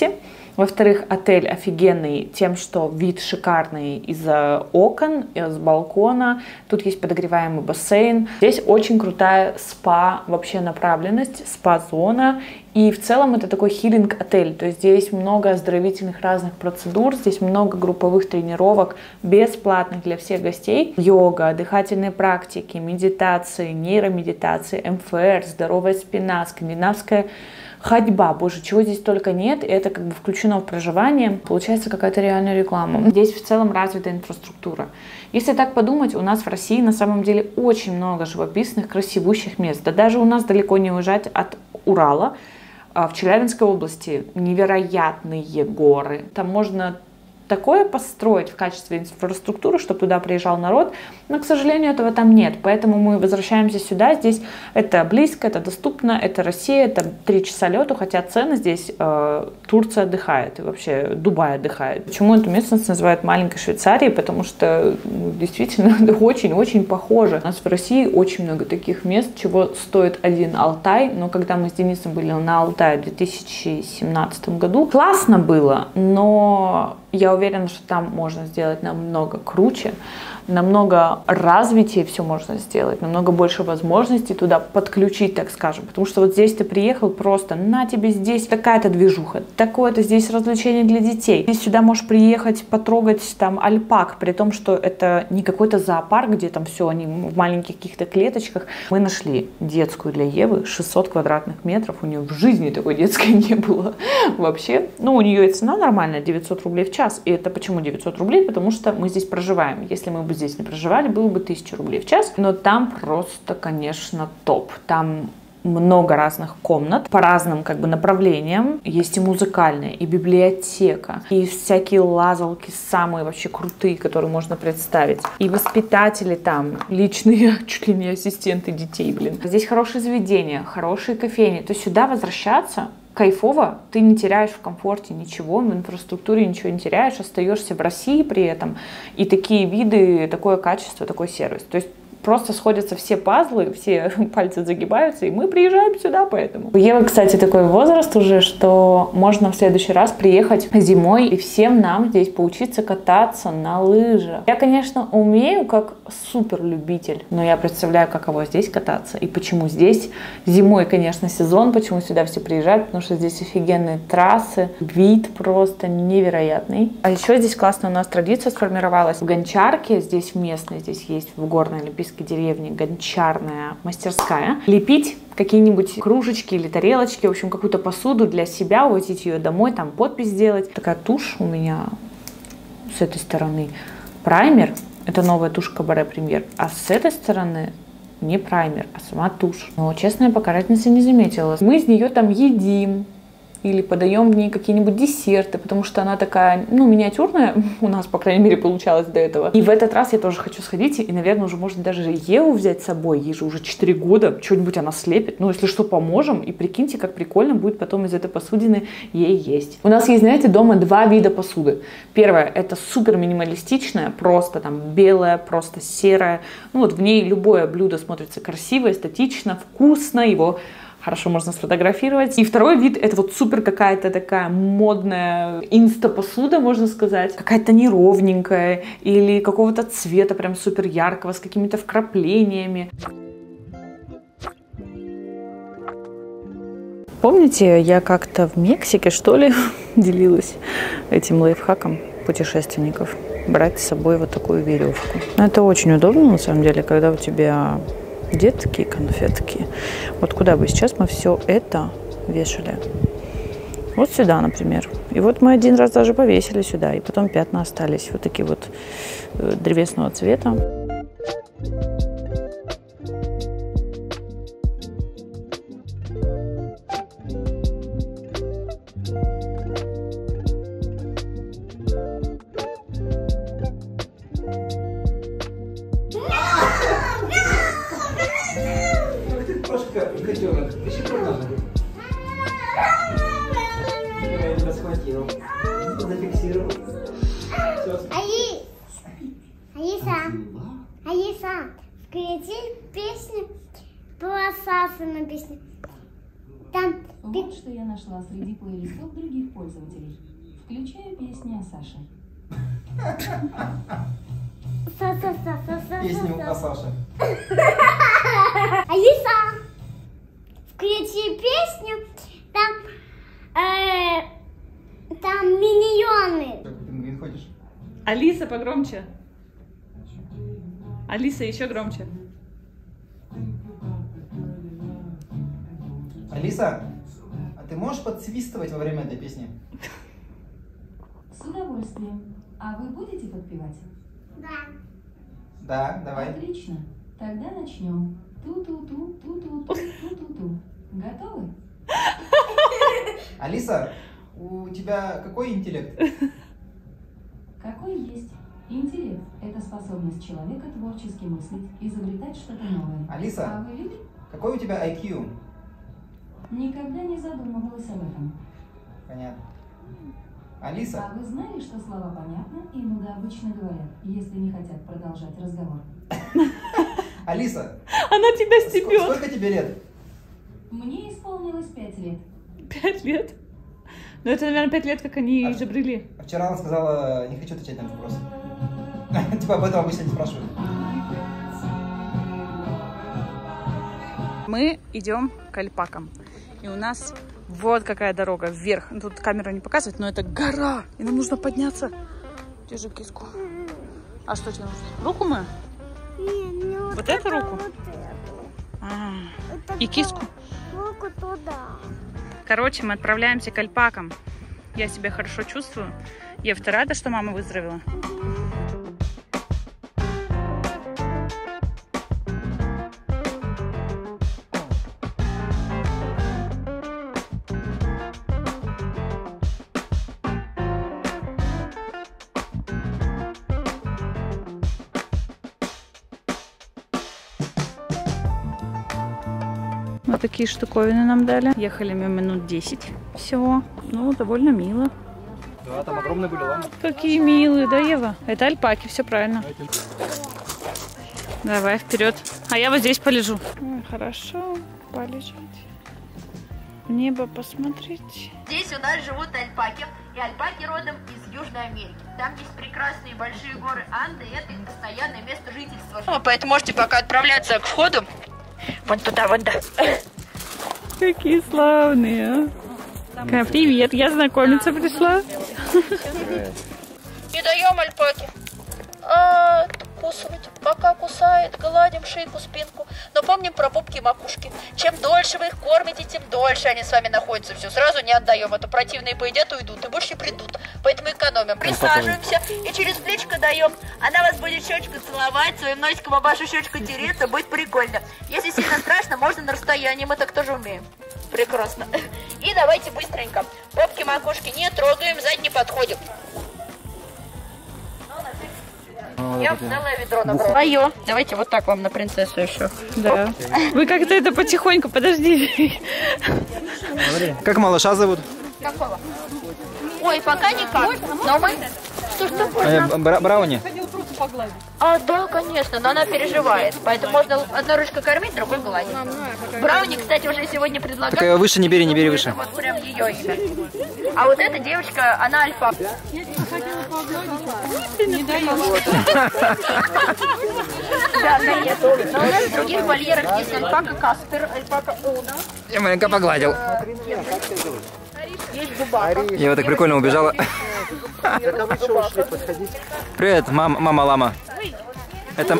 Во-вторых, отель офигенный тем, что вид шикарный из окон, с балкона. Тут есть подогреваемый бассейн. Здесь очень крутая спа вообще направленность, спа-зона. И в целом это такой хилинг-отель. То есть здесь много оздоровительных разных процедур, здесь много групповых тренировок, бесплатных для всех гостей. Йога, дыхательные практики, медитации, нейромедитации, МФР, здоровая спина, скандинавская ходьба. Боже, чего здесь только нет. И это как бы включено в проживание. Получается какая-то реальная реклама. Здесь в целом развита инфраструктура. Если так подумать, у нас в России на самом деле очень много живописных, красивущих мест. Да даже у нас далеко не уезжать от Урала. В Челябинской области невероятные горы. Там можно такое построить в качестве инфраструктуры, чтобы туда приезжал народ, но, к сожалению, этого там нет. Поэтому мы возвращаемся сюда. Здесь это близко, это доступно, это Россия, это 3 часа лету, хотя цены здесь Турция отдыхает и вообще Дубай отдыхает. Почему эту местность называют маленькой Швейцарией? Потому что действительно очень-очень похоже. У нас в России очень много таких мест, чего стоит один Алтай, но когда мы с Денисом были на Алтае в 2017 году, классно было, но я уверена, что там можно сделать намного круче, намного развитее все можно сделать, намного больше возможностей туда подключить, так скажем. Потому что вот здесь ты приехал, просто на тебе здесь такая-то движуха, такое-то здесь развлечение для детей. Ты сюда можешь приехать, потрогать там альпак, при том, что это не какой-то зоопарк, где там все, они в маленьких каких-то клеточках. Мы нашли детскую для Евы, 600 квадратных метров, у нее в жизни такой детской не было вообще. Ну, у нее и цена нормальная, 900 рублей в час. И это почему 900 рублей? Потому что мы здесь проживаем. Если мы бы здесь не проживали, было бы 1000 рублей в час. Но там просто, конечно, топ. Там много разных комнат по разным как бы направлениям. Есть и музыкальная, и библиотека, и всякие лазалки самые вообще крутые, которые можно представить. И воспитатели там, личные, чуть ли не ассистенты детей, блин. Здесь хорошие заведения, хорошие кофейни. То есть сюда возвращаться кайфово, ты не теряешь в комфорте ничего, в инфраструктуре ничего не теряешь, остаешься в России при этом. И такие виды, такое качество, такой сервис. То есть просто сходятся все пазлы, все пальцы загибаются, и мы приезжаем сюда поэтому. У Евы, кстати, такой возраст уже, что можно в следующий раз приехать зимой и всем нам здесь поучиться кататься на лыжах. Я, конечно, умею как суперлюбитель, но я представляю, каково здесь кататься и почему здесь зимой, конечно, сезон, почему сюда все приезжают, потому что здесь офигенные трассы, вид просто невероятный. А еще здесь классно у нас традиция сформировалась. В Гончарке, здесь местной, здесь есть в Горной Олимпийской деревне гончарная мастерская. Лепить какие-нибудь кружечки или тарелочки, в общем, какую-то посуду для себя, увозить ее домой, там подпись сделать. Такая тушь у меня с этой стороны. Праймер. Это новая тушь Кабаре Премьер. А с этой стороны не праймер, а сама тушь. Но, честно, я пока разницы не заметила. Мы из нее там едим. Или подаем в ней какие-нибудь десерты, потому что она такая, ну, миниатюрная, у нас, по крайней мере, получалось до этого. И в этот раз я тоже хочу сходить, и, наверное, уже можно даже Еву взять с собой, ей же уже 4 года, что-нибудь она слепит, ну, если что, поможем, и прикиньте, как прикольно будет потом из этой посудины ей есть. У нас есть, знаете, дома 2 вида посуды. Первое, это супер минималистичная, просто там белая, просто серая, ну, вот в ней любое блюдо смотрится красиво, эстетично, вкусно, его хорошо можно сфотографировать. И второй вид, это вот супер какая-то такая модная инста-посуда, можно сказать. Какая-то неровненькая или какого-то цвета прям супер яркого, с какими-то вкраплениями. Помните, я как-то в Мексике, что ли, делилась этим лайфхаком путешественников? Брать с собой вот такую веревку. Это очень удобно, на самом деле, когда у тебя детки, конфетки. Вот куда бы сейчас мы все это вешали? Вот сюда, например. И вот мы один раз даже повесили сюда, и потом пятна остались вот такие вот древесного цвета. Котенок, ты еще можно? Я тебя схватил. Зафиксировал. Алиса, включи песню полосатую песню. Там вот что я нашла среди плейлистов других пользователей. Включаю песни о Саше. Песню о Саше. Алиса, включи песню, там миньоны. Как ты пингвин ходишь? Алиса, погромче. Алиса, еще громче. Алиса, а ты можешь подсвистывать во время этой песни? С удовольствием. А вы будете подпевать? Да. Да, давай. Отлично. Тогда начнем. Ту-ту-ту, ту-ту-ту, ту-ту-ту. Готовы? Алиса, у тебя какой интеллект? Какой есть? Интеллект – это способность человека творчески мыслить, изобретать что-то новое. Алиса, А вы любите? какой у тебя IQ? Никогда не задумывалась об этом. Понятно. Алиса, А вы знали, что слова понятны, и иногда обычно говорят, если не хотят продолжать разговор? Алиса, Она тебя стебет. сколько тебе лет? Мне исполнилось 5 лет. 5 лет? Ну это, наверное, 5 лет, как они изобрели. Вчера она сказала, не хочу отвечать на этот вопрос. Типа об этом обычно не спрашивают. Мы идем к альпакам. И у нас вот какая дорога вверх. Ну, тут камера не показывает, но это гора. И нам нужно подняться. Держи киску. А что тебе нужно? Руку мы? Не, Вот эту руку? И киску? Руку туда. Короче, мы отправляемся к альпакам. Я себя хорошо чувствую. Ев, ты рада, что мама выздоровела? Вот такие штуковины нам дали. Ехали мы минут 10 всего. Ну, довольно мило. Да, там огромные были ламы. Какие милые, да, Ева? Это альпаки, все правильно. Давай, вперед. А я вот здесь полежу. Ой, хорошо, полежать. В небо посмотреть. Здесь у нас живут альпаки, и альпаки родом из Южной Америки. Там есть прекрасные большие горы Анды, и это их постоянное место жительства. Поэтому можете пока отправляться к входу. Вон туда, вон да. Какие славные. Привет, я знакомиться пришла. Не даем альпаке откусывать. Пока кусает, гладим шейку, спинку. Но помним про пупки и макушки. Чем дольше вы их кормите, тем дольше они с вами находятся. Все, сразу не отдаем. А то противные поедят, уйдут и больше не придут. Поэтому экономим. Присаживаемся и через плечко даем. Она вас будет щечку целовать, своим носиком об вашу щечку тереться. Будет прикольно. Если сильно страшно, можно на расстоянии. Мы так тоже умеем. Прекрасно. И давайте быстренько. Попки, макушки не трогаем, сзади не подходим. Я целое ведро набрала. Твое. Давайте вот так вам на принцессу еще. Да. Вы как-то это потихоньку, подождите. Как малыша зовут? Какого? Ой, пока никак. Но мы... Что? Брауни. А, да, конечно, но она переживает. Поэтому можно одной ручкой кормить, другой гладить. Брауни, кстати, уже сегодня предлагают. Так выше не бери, не бери выше. Вот прям ее имя. А вот эта девочка, она альпака. Не даешь. Да, нету. Но у нас в других вольерах есть альпака Каспер, альпака Уна. Я маленько погладил. Есть губака. Я вот так прикольно убежала. Привет, мама лама. Это...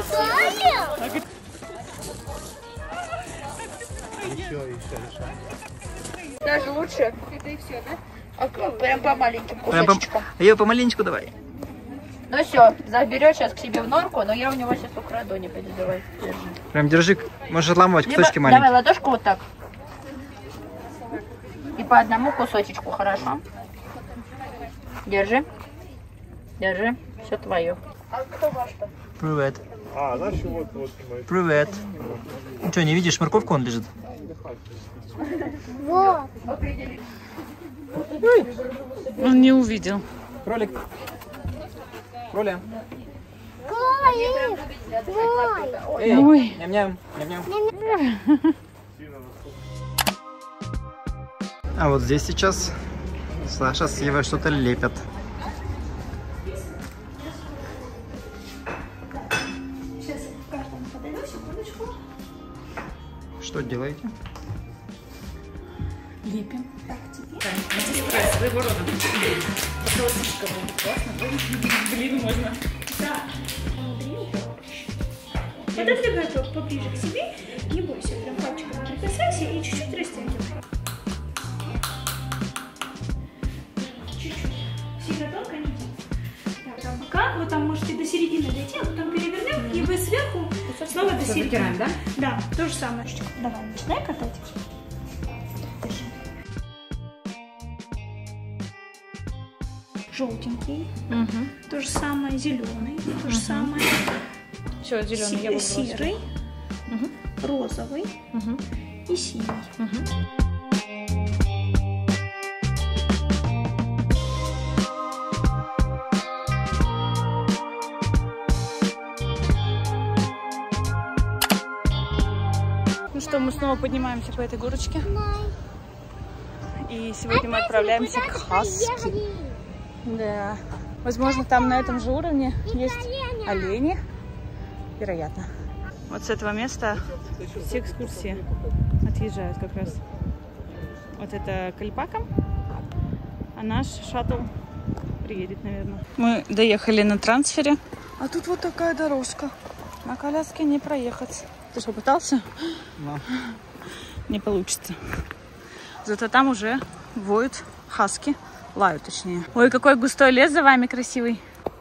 Даже лучше. Это и все, да? Прям по маленьким кусочкам. Ее помаленечку давай. Ну все, заберет сейчас к себе в норку, но я у него сейчас украду, не переживай. Держи. Прям держи, можешь отламывать Либо кусочки маленькие. давай ладошку вот так. И по одному кусочечку, хорошо? Держи. Держи. Все твое. А кто ваш-то? Привет. А, значит, вот. Привет. Ну что, не видишь, морковку он лежит? Вот. Он не увидел. Кролик. Кроля. Кролик. Эй, Ой. ням-ням, ням-ням. А вот здесь сейчас Саша с Евой что-то лепят. Сейчас каждому подойду, секундочку. Что делаете? Лепим. Так, теперь. Своего рода. Классика будет классно. Блин, можно. Да. Пододвигай поближе к себе. Не бойся, прям пальчиком прикасайся и чуть-чуть растягивай. Чуть-чуть. Сильно тонко не делай. Так, там пока. Вот там можете до середины дойти, а потом перевернем, и вы сверху снова до середины. Затираем, да? Да, то же самое. Давай, начинай катать. Желтенький, то же самое, зеленый, то же самое. Все, зеленый я буду серый, розовый и синий. Ну что, мы снова поднимаемся по этой горочке. И сегодня мы отправляемся к Хаски. Да. Возможно, там на этом же уровне есть олени. Вероятно. Вот с этого места все экскурсии отъезжают как раз. Вот это к альпакам, а наш шаттл приедет, наверное. Мы доехали на трансфере, а тут вот такая дорожка. На коляске не проехать. Ты что, пытался? Да. Не получится. Зато там уже воют хаски. Лают, точнее. Ой, какой густой лес за вами красивый.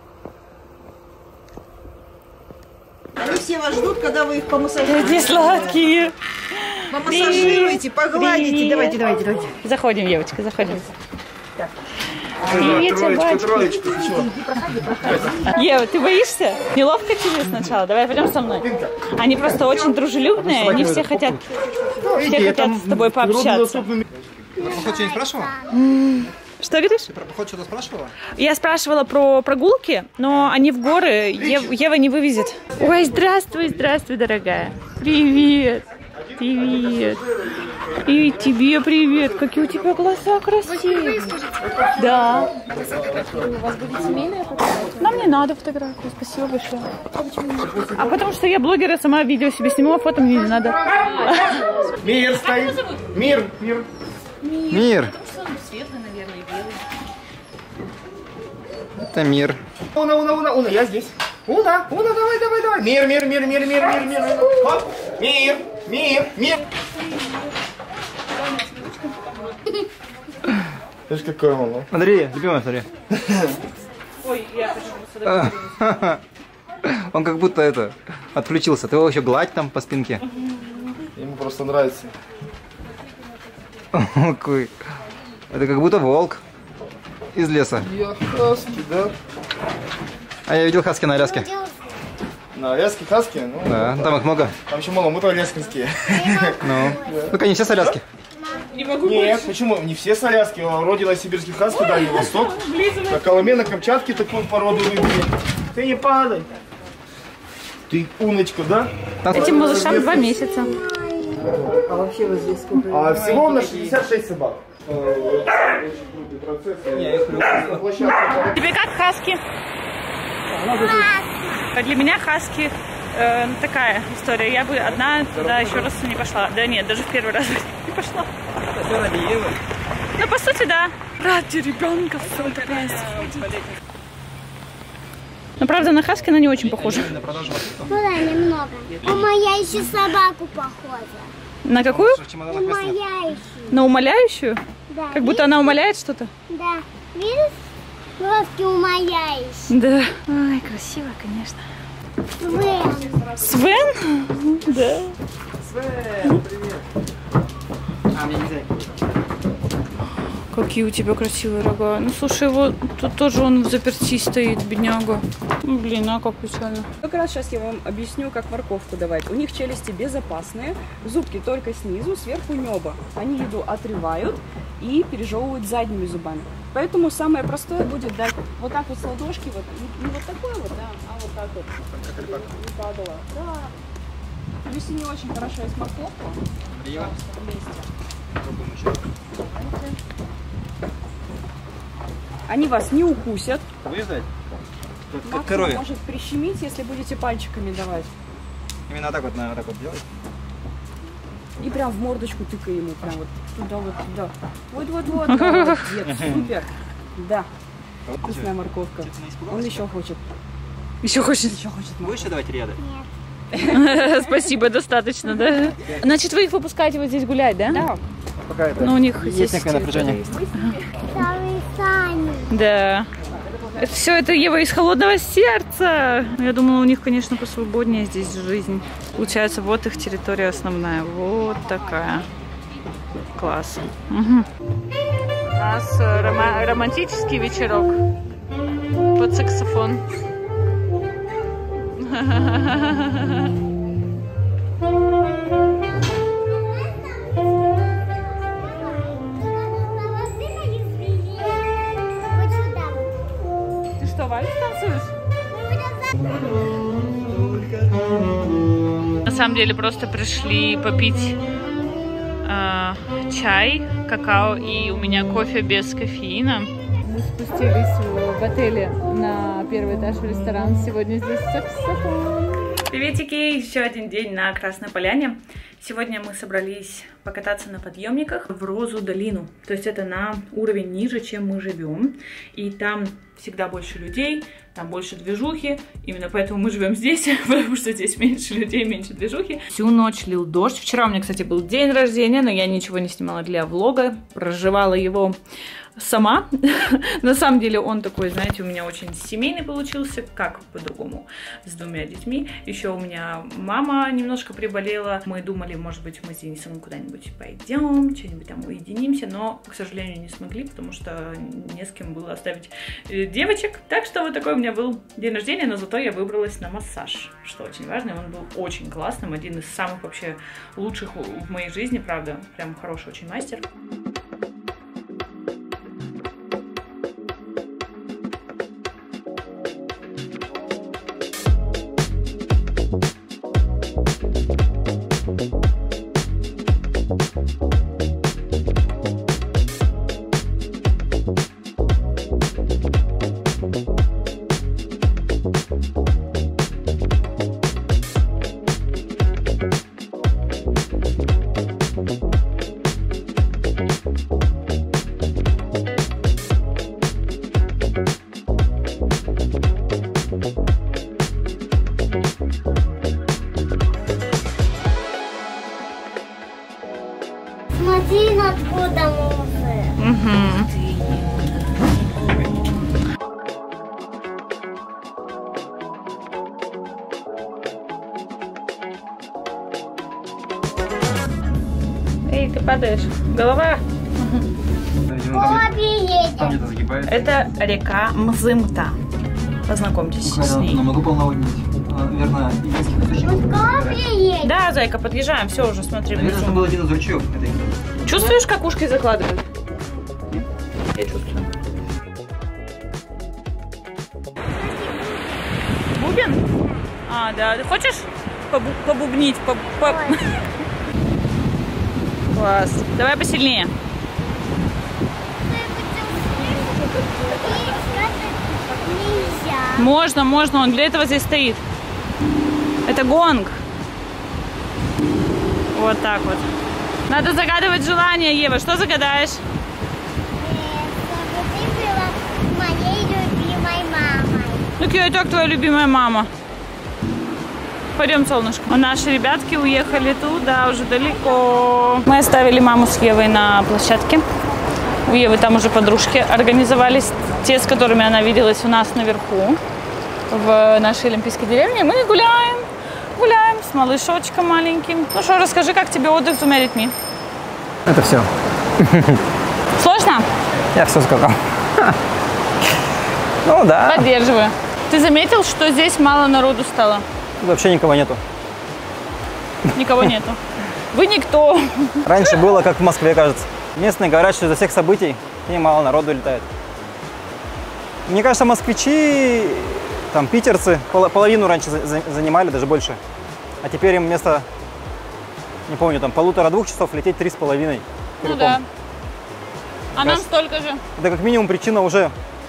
Они все вас ждут, когда вы их помассажируете. Какие сладкие. Помассажируете, погладите. Привет. Давайте. Заходим, девочка, заходим. Привет, собачки. Ева, ты боишься? Неловко тебе сначала? Давай пойдем со мной. Они просто очень дружелюбные, они все хотят с тобой пообщаться. Поход что-нибудь спрашивала? Что говоришь? Ты про поход что-то спрашивала? Я спрашивала про прогулки, но они в горы, Ева не вывезет. Ой, здравствуй, дорогая. Привет. Привет. И тебе привет. Какие у тебя глаза красивые. Да. У вас будет семейная фотография? Нам не надо фотографию, спасибо большое. А потому что я блогер, я сама видео себе сниму, а фото мне не надо. Мир стоит. Мир. Мир. Светлый, наверное, и белый. Это мир. Уна, я здесь. Уна, давай. Мир. Хоп. Мир. Видишь, какой он, Смотри, любимая, смотри. Ой, я почему-то сюда. Он как будто отключился. Ты его еще гладь там по спинке. Ему просто нравится. Какой. Это как будто волк из леса. Я хаски, да? А я видел хаски на Аляске. На Аляске хаски? Ну, Да, там их много. там еще мало, мы-то аляскинские. Ну, только не все с Аляски. Нет, почему? Не все с Аляски, родина сибирских хаски, Дальний Восток. На Колыме, на Камчатке такую породу выбили. Ты не падай. Ты умничка, да? Этим малышам 2 месяца. А вообще вот здесь сколько? А всего на 66 собак. Тебе как хаски? Для меня хаски такая история. Я бы одна туда еще раз не пошла. Да нет, даже в первый раз не пошла. Ну, по сути, да. Ради ребенка в Санта Клаус. Но, правда, на хаски она не очень похожа. Ну да, немного. У моя еще собаку похожа. На какую? Умоляющую. На умоляющую? Да. Как будто она умоляет что-то? Да. Видишь? Глазки умоляющие. Да. Ай, красиво, конечно. Свен. Свен? Да. Свен, привет. А, мне нельзя. Какие у тебя красивые рога. Ну, слушай, его тут тоже он в заперти стоит, бедняга. Ну, блин, а как печально. Как раз сейчас я вам объясню, как морковку давать. У них челюсти безопасные, зубки только снизу, сверху небо. Они еду отрывают и пережевывают задними зубами. Поэтому самое простое будет дать вот так вот с ладошки, вот, не вот такой вот, да, а вот так вот. Не падала. Да. Если не очень хорошо есть морковку, пожалуйста, вместе. Они вас не укусят. Будешь дать? Как Максимум корове. может прищемить, если будете пальчиками давать. Именно так вот, наверное, так вот делать. И прям в мордочку тыкай ему, прям вот туда, вот туда. Вот. Молодец, супер. Да. Вкусная морковка. Он еще хочет. Еще хочет. Будешь давать ряды? Спасибо, достаточно, да? Значит, вы их выпускаете вот здесь гулять, да? Да. Пока это Ну, у них есть некое напряжение. Старые сани. Да. Все это Ева из холодного сердца. Я думала, у них, конечно, посвободнее здесь жизнь. Получается, вот их территория основная. Вот такая. Класс. Угу. У нас романтический вечерок под саксофон. Ты что, вальс танцуешь? На самом деле просто пришли попить чай, какао и у меня кофе без кофеина. Мы спустились в отеле на первый этаж в ресторан. Сегодня здесь саксофон. Приветики! Еще один день на Красной Поляне. Сегодня мы собрались покататься на подъемниках в Розу долину. То есть это на уровень ниже, чем мы живем. И там всегда больше людей, там больше движухи. Именно поэтому мы живем здесь, потому что здесь меньше людей, меньше движухи. Всю ночь лил дождь. Вчера у меня, кстати, был день рождения, но я ничего не снимала для влога. Проживала его сама. На самом деле он такой, знаете, у меня очень семейный получился, как по-другому, с двумя детьми. Еще у меня мама немножко приболела. Мы думали, может быть, мы с Денисом куда-нибудь пойдем, что-нибудь там уединимся, но, к сожалению, не смогли, потому что не с кем было оставить девочек. Так что вот такой у меня был день рождения, но зато я выбралась на массаж, что очень важно. Он был очень классным, один из самых вообще лучших в моей жизни, правда, прям хороший очень мастер. Смотри, откуда музыка. Эй, ты падаешь. Голова. Там где-то загибается. Это река Мзымта. Познакомьтесь с ней. Могу полноводить. Наверное, индийских источников. Да, зайка, подъезжаем. Все уже, смотри. Наверное, это был один из ручьев. Чувствуешь, как ушки закладывают? Я чувствую. Бубен? А, да. Ты хочешь побубнить? Класс. Давай посильнее. Можно, можно. Он для этого здесь стоит. Это гонг. Вот так вот. Надо загадывать желание, Ева. Что загадаешь? Чтобы ты была моей любимой мамой. Так я и так твоя любимая мама. Пойдем, солнышко. А наши ребятки уехали туда, уже далеко. Мы оставили маму с Евой на площадке. У Евы там уже подружки организовались. Те, с которыми она виделась у нас наверху, в нашей олимпийской деревне. Мы гуляем. Гуляем с малышочком маленьким. Ну что, расскажи, как тебе отдых с двумя детьми? Это все. Сложно? Я все сказал. Ну да. Поддерживаю. Ты заметил, что здесь мало народу стало? Тут вообще никого нету. Никого нету. Вы никто. Раньше было, как в Москве, кажется. Местные говорят, что из-за всех событий к ним мало народу летает. Мне кажется, москвичи, там, питерцы половину раньше занимали, даже больше. А теперь им вместо, не помню, там, 1,5-2 часов лететь 3,5. Ну да. А нам столько же. Это как минимум причина уже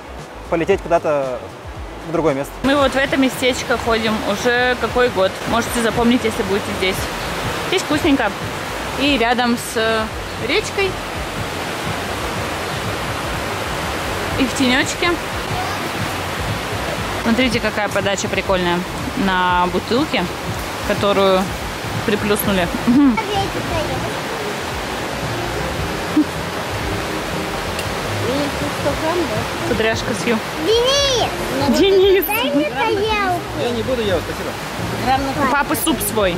полететь куда-то в другое место. Мы вот в это местечко ходим уже какой год. Можете запомнить, если будете здесь. Здесь вкусненько. И рядом с речкой. И в тенечке. Смотрите, какая подача прикольная на бутылке, которую приплюснули. Кудряшка Сью. Денис! Денис! Дай мне тарелку. Я не буду делать, спасибо. У папы суп свой.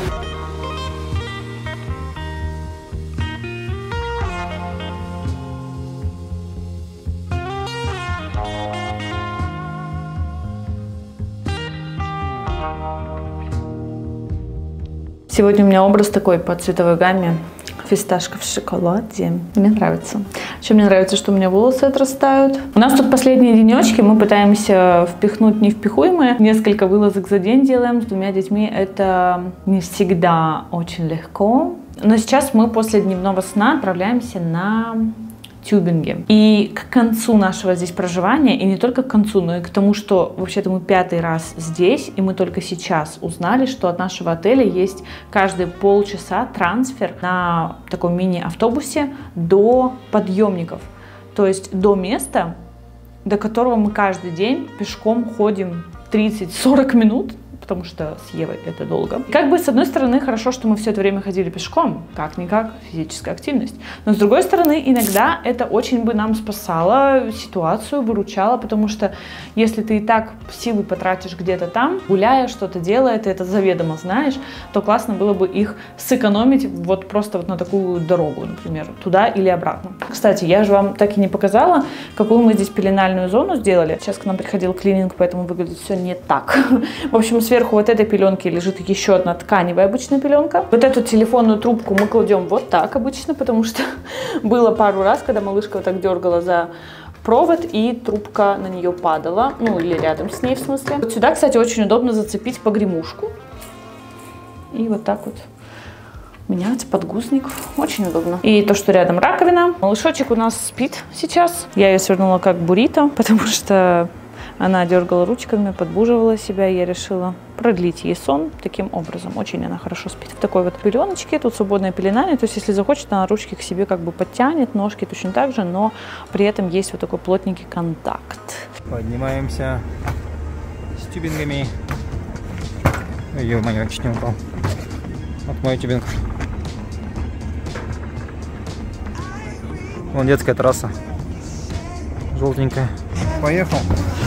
Сегодня у меня образ такой по цветовой гамме. Фисташка в шоколаде. Мне нравится. Еще мне нравится, что у меня волосы отрастают. У нас тут последние денечки. Мы пытаемся впихнуть невпихуемое. Несколько вылазок за день делаем с 2 детьми. Это не всегда очень легко. Но сейчас мы после дневного сна отправляемся на тюбинги. И к концу нашего здесь проживания, и не только к концу, но и к тому, что вообще-то мы 5-й раз здесь, и мы только сейчас узнали, что от нашего отеля есть каждые полчаса трансфер на таком мини-автобусе до подъемников. То есть до места, до которого мы каждый день пешком ходим 30-40 минут, потому что с Евой это долго. Как бы, с одной стороны, хорошо, что мы все это время ходили пешком, как-никак физическая активность. Но, с другой стороны, иногда это очень бы нам спасало ситуацию, выручало, потому что если ты и так силы потратишь где-то там, гуляя, что-то делая, ты это заведомо знаешь, то классно было бы их сэкономить вот просто вот на такую дорогу, например, туда или обратно. Кстати, я же вам так и не показала, какую мы здесь пеленальную зону сделали. Сейчас к нам приходил клининг, поэтому выглядит все не так. В общем, сверху вот этой пеленки лежит еще одна тканевая обычная пеленка. Вот эту телефонную трубку мы кладем вот так обычно, потому что было пару раз, когда малышка вот так дергала за провод, и трубка на нее падала, ну или рядом с ней в смысле. Вот сюда, кстати, очень удобно зацепить погремушку. И вот так вот менять подгузник. Очень удобно. И то, что рядом раковина. Малышочек у нас спит сейчас. Я ее свернула как буррито, потому что она дергала ручками, подбуживала себя, и я решила продлить ей сон таким образом. Очень она хорошо спит в такой вот пеленочке. Тут свободное пеленание, то есть если захочет, она ручки к себе как бы подтянет, ножки точно так же, но при этом есть вот такой плотненький контакт. Поднимаемся с тюбингами. Ё-моё, чуть не упал. Вот мой тюбинг. Вон детская трасса. Желтенькая. Поехал.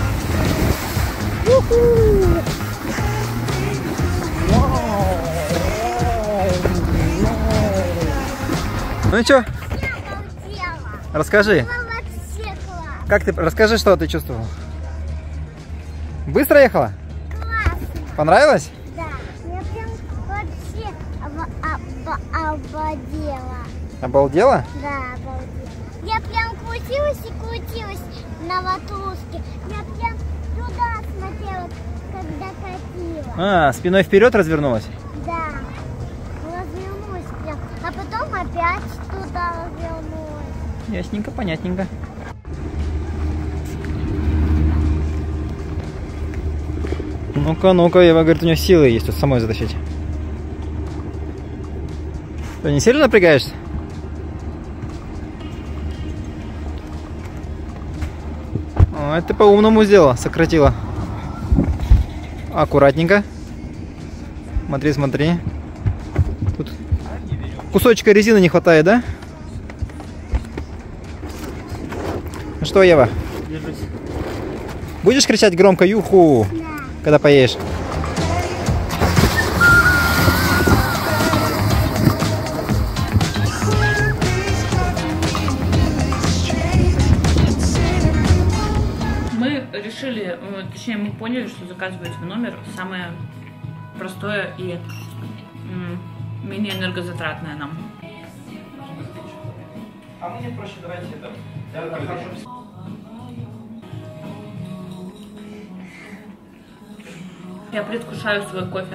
Ну и чё? Расскажи. Как ты, расскажи, что ты чувствовал? Быстро ехала? Классно. Понравилось? Да. Я прям вообще обалдела. Обалдела? Да, обалдела. Я прям крутилась и крутилась на ватрушке. Я прям туда смотрела, когда катила. А, спиной вперед развернулась? Да. Развернулась прям. А потом опять туда развернулась. Ясненько, понятненько. Ну-ка, ну-ка, Ева говорит, у нее силы есть тут самой затащить. Ты не сильно напрягаешься? О, это ты по-умному сделала, сократила. Аккуратненько. Смотри, смотри. Тут кусочка резины не хватает, да? Ну что, Ева? Держись. Будешь кричать громко «Юху», когда поедешь? Мы решили, точнее мы поняли, что заказывать в номер самое простое и менее энергозатратное нам. А мне проще давайте это. Я предвкушаю свой кофе.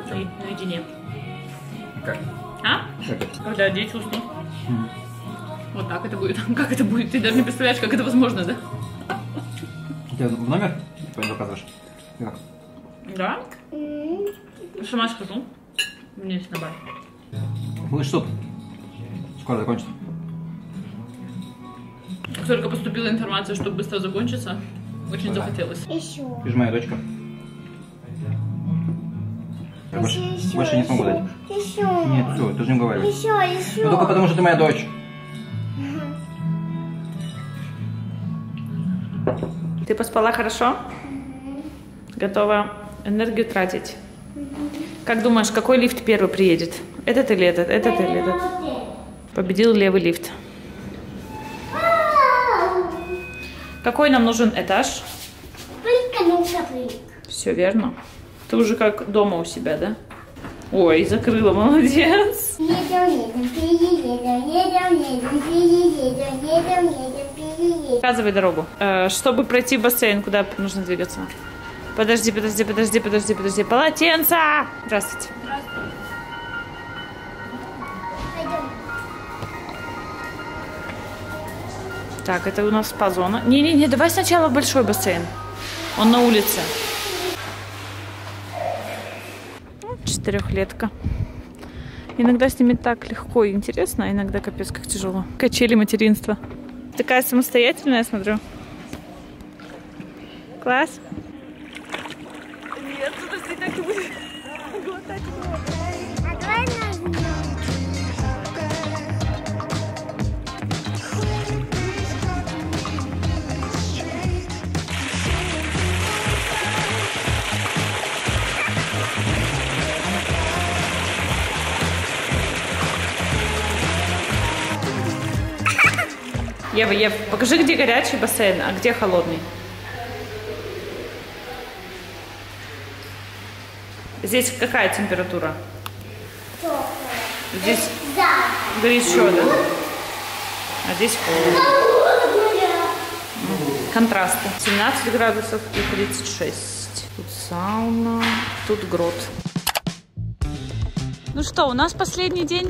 Наедине. Как? А? Когда дети уснут. Вот так это будет. Как это будет? Ты даже не представляешь, как это возможно, да? Ты в номер заказываешь? Как? Да? Сама скажу. Мне есть набор. Будешь суп? Скоро закончится. Как только поступила информация, что быстро закончится, очень захотелось. Еще. Ты же моя дочка. Я больше не смогу дать. Еще. Нет, все, ты же не уговаривай. Еще. Ну только потому, что ты моя дочь. Ты поспала хорошо? Готова энергию тратить? Как думаешь, какой лифт первый приедет? Этот или этот? Этот или этот? Победил левый лифт. Какой нам нужен этаж? Все верно. Ты уже как дома у себя, да? Ой, закрыла, молодец. Показывай дорогу. Чтобы пройти в бассейн, куда нужно двигаться? Подожди. Полотенце! Здравствуйте. Так, это у нас спа-зона. Не, давай сначала в большой бассейн. Он на улице. 4-летка. Иногда с ними так легко и интересно, а иногда капец как тяжело. Качели материнства. Такая самостоятельная, я смотрю. Класс. Нет, подожди, так и будет. Глотать его. А давай нажмем. Ева, покажи, где горячий бассейн, а где холодный. Здесь какая температура? Здесь горячо, да? А здесь холодно. Контрасты. 17 градусов и 36. Тут сауна, тут грот. Ну что, у нас последний день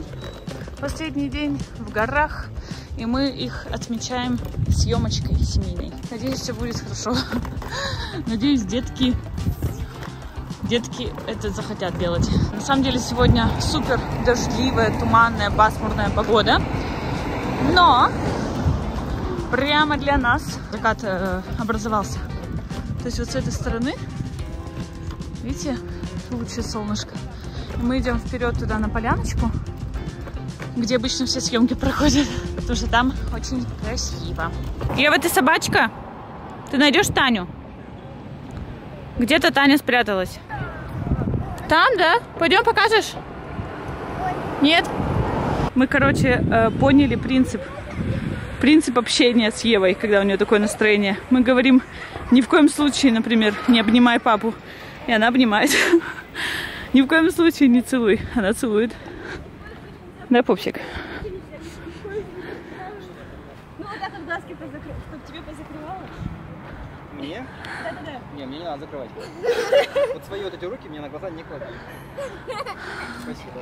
в горах. И мы их отмечаем съемочкой семейной. Надеюсь, все будет хорошо. Надеюсь, детки это захотят делать. На самом деле сегодня супер дождливая, туманная, пасмурная погода. Но прямо для нас закат образовался. То есть вот с этой стороны, видите, лучше солнышко. И мы идем вперед туда на поляночку, где обычно все съемки проходят. Потому что там очень красиво. Ева, ты собачка? Ты найдешь Таню? Где-то Таня спряталась. Там, да? Пойдем покажешь? Нет? Мы, короче, поняли принцип общения с Евой, когда у нее такое настроение. Мы говорим, ни в коем случае, например, не обнимай папу. И она обнимает. Ни в коем случае не целуй. Она целует. Да, пупсик? Глазки чтобы тебе позакрывало? Мне? Да. Не, мне не надо закрывать. Вот свои вот эти руки мне на глаза не клади. Спасибо.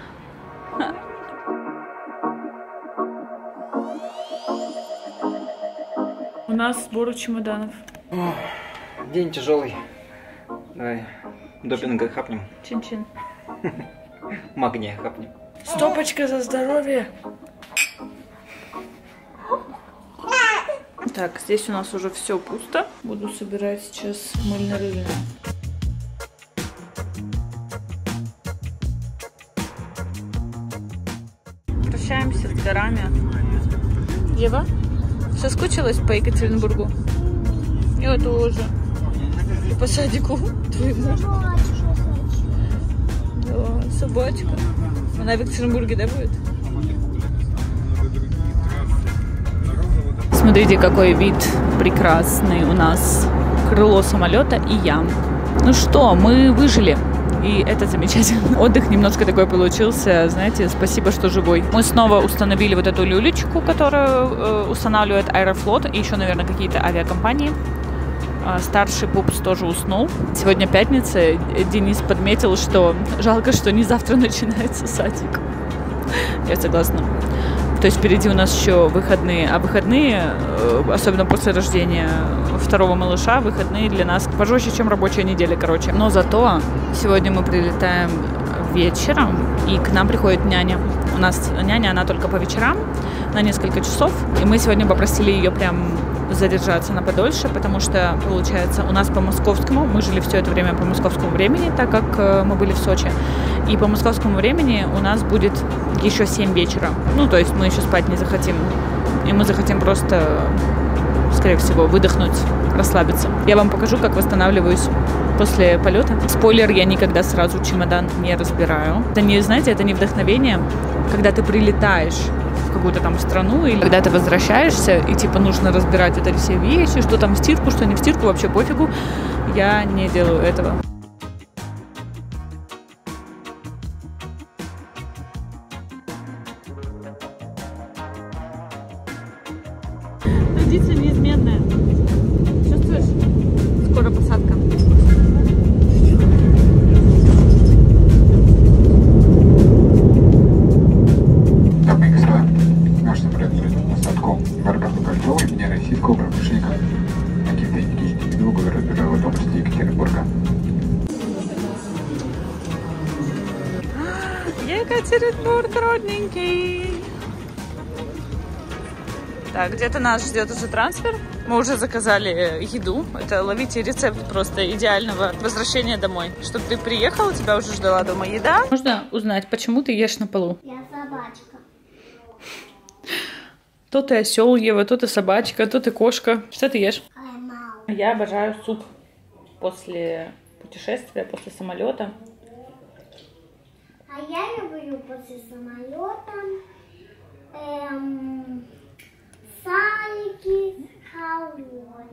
У нас сбор чемоданов. День тяжелый. Давай допинга хапнем. Чин-чин. Магния хапнем. Стопочка за здоровье. Так, здесь у нас уже все пусто. Буду собирать сейчас мыльно-рыльно. Прощаемся с горами. Ева, соскучилась по Екатеринбургу? Я тоже. И по садику твоему. Да, собачка. Она в Екатеринбурге, да, будет? Смотрите, какой вид прекрасный у нас. Крыло самолета и я. Ну что, мы выжили. И это замечательно. Отдых немножко такой получился, знаете, спасибо, что живой. Мы снова установили вот эту люлечку, которую устанавливает Аэрофлот. И еще, наверное, какие-то авиакомпании. Старший пупс тоже уснул. Сегодня пятница. Денис подметил, что жалко, что не завтра начинается садик. Я согласна. То есть впереди у нас еще выходные. А выходные, особенно после рождения второго малыша, выходные для нас пожестче, чем рабочая неделя, короче. Но зато сегодня мы прилетаем вечером, и к нам приходит няня. У нас няня, она только по вечерам, на несколько часов. И мы сегодня попросили ее прям задержаться на подольше, потому что, получается, у нас по московскому, мы жили все это время по московскому времени, так как мы были в Сочи, и по московскому времени у нас будет еще 7 вечера. Ну, то есть мы еще спать не захотим. И мы захотим просто, скорее всего, выдохнуть, расслабиться. Я вам покажу, как восстанавливаюсь после полета. Спойлер, я никогда сразу чемодан не разбираю. Это не, знаете, это не вдохновение, когда ты прилетаешь в какую-то там страну, или когда ты возвращаешься, и типа нужно разбирать вот эти все вещи, что там в стирку, что не в стирку, вообще пофигу. Я не делаю этого. Традиция неизменная. Чувствуешь? Скоро посадка. Дамы и господа, можно проделать посадку в аэропорту Кольцова имени российского промышленника Никиты Никитича Медведева, городового области Екатеринбурга. Екатеринбург, родненький. Так, где-то нас ждет уже трансфер. Мы уже заказали еду. Это ловите рецепт просто идеального возвращения домой. Чтобы ты приехал, тебя уже ждала дома еда. Можно узнать, почему ты ешь на полу? Я собачка. То ты осел, Ева, то ты собачка, то ты кошка. Что ты ешь? Я обожаю суп после путешествия, после самолета. А я люблю после самолета салики с халвой.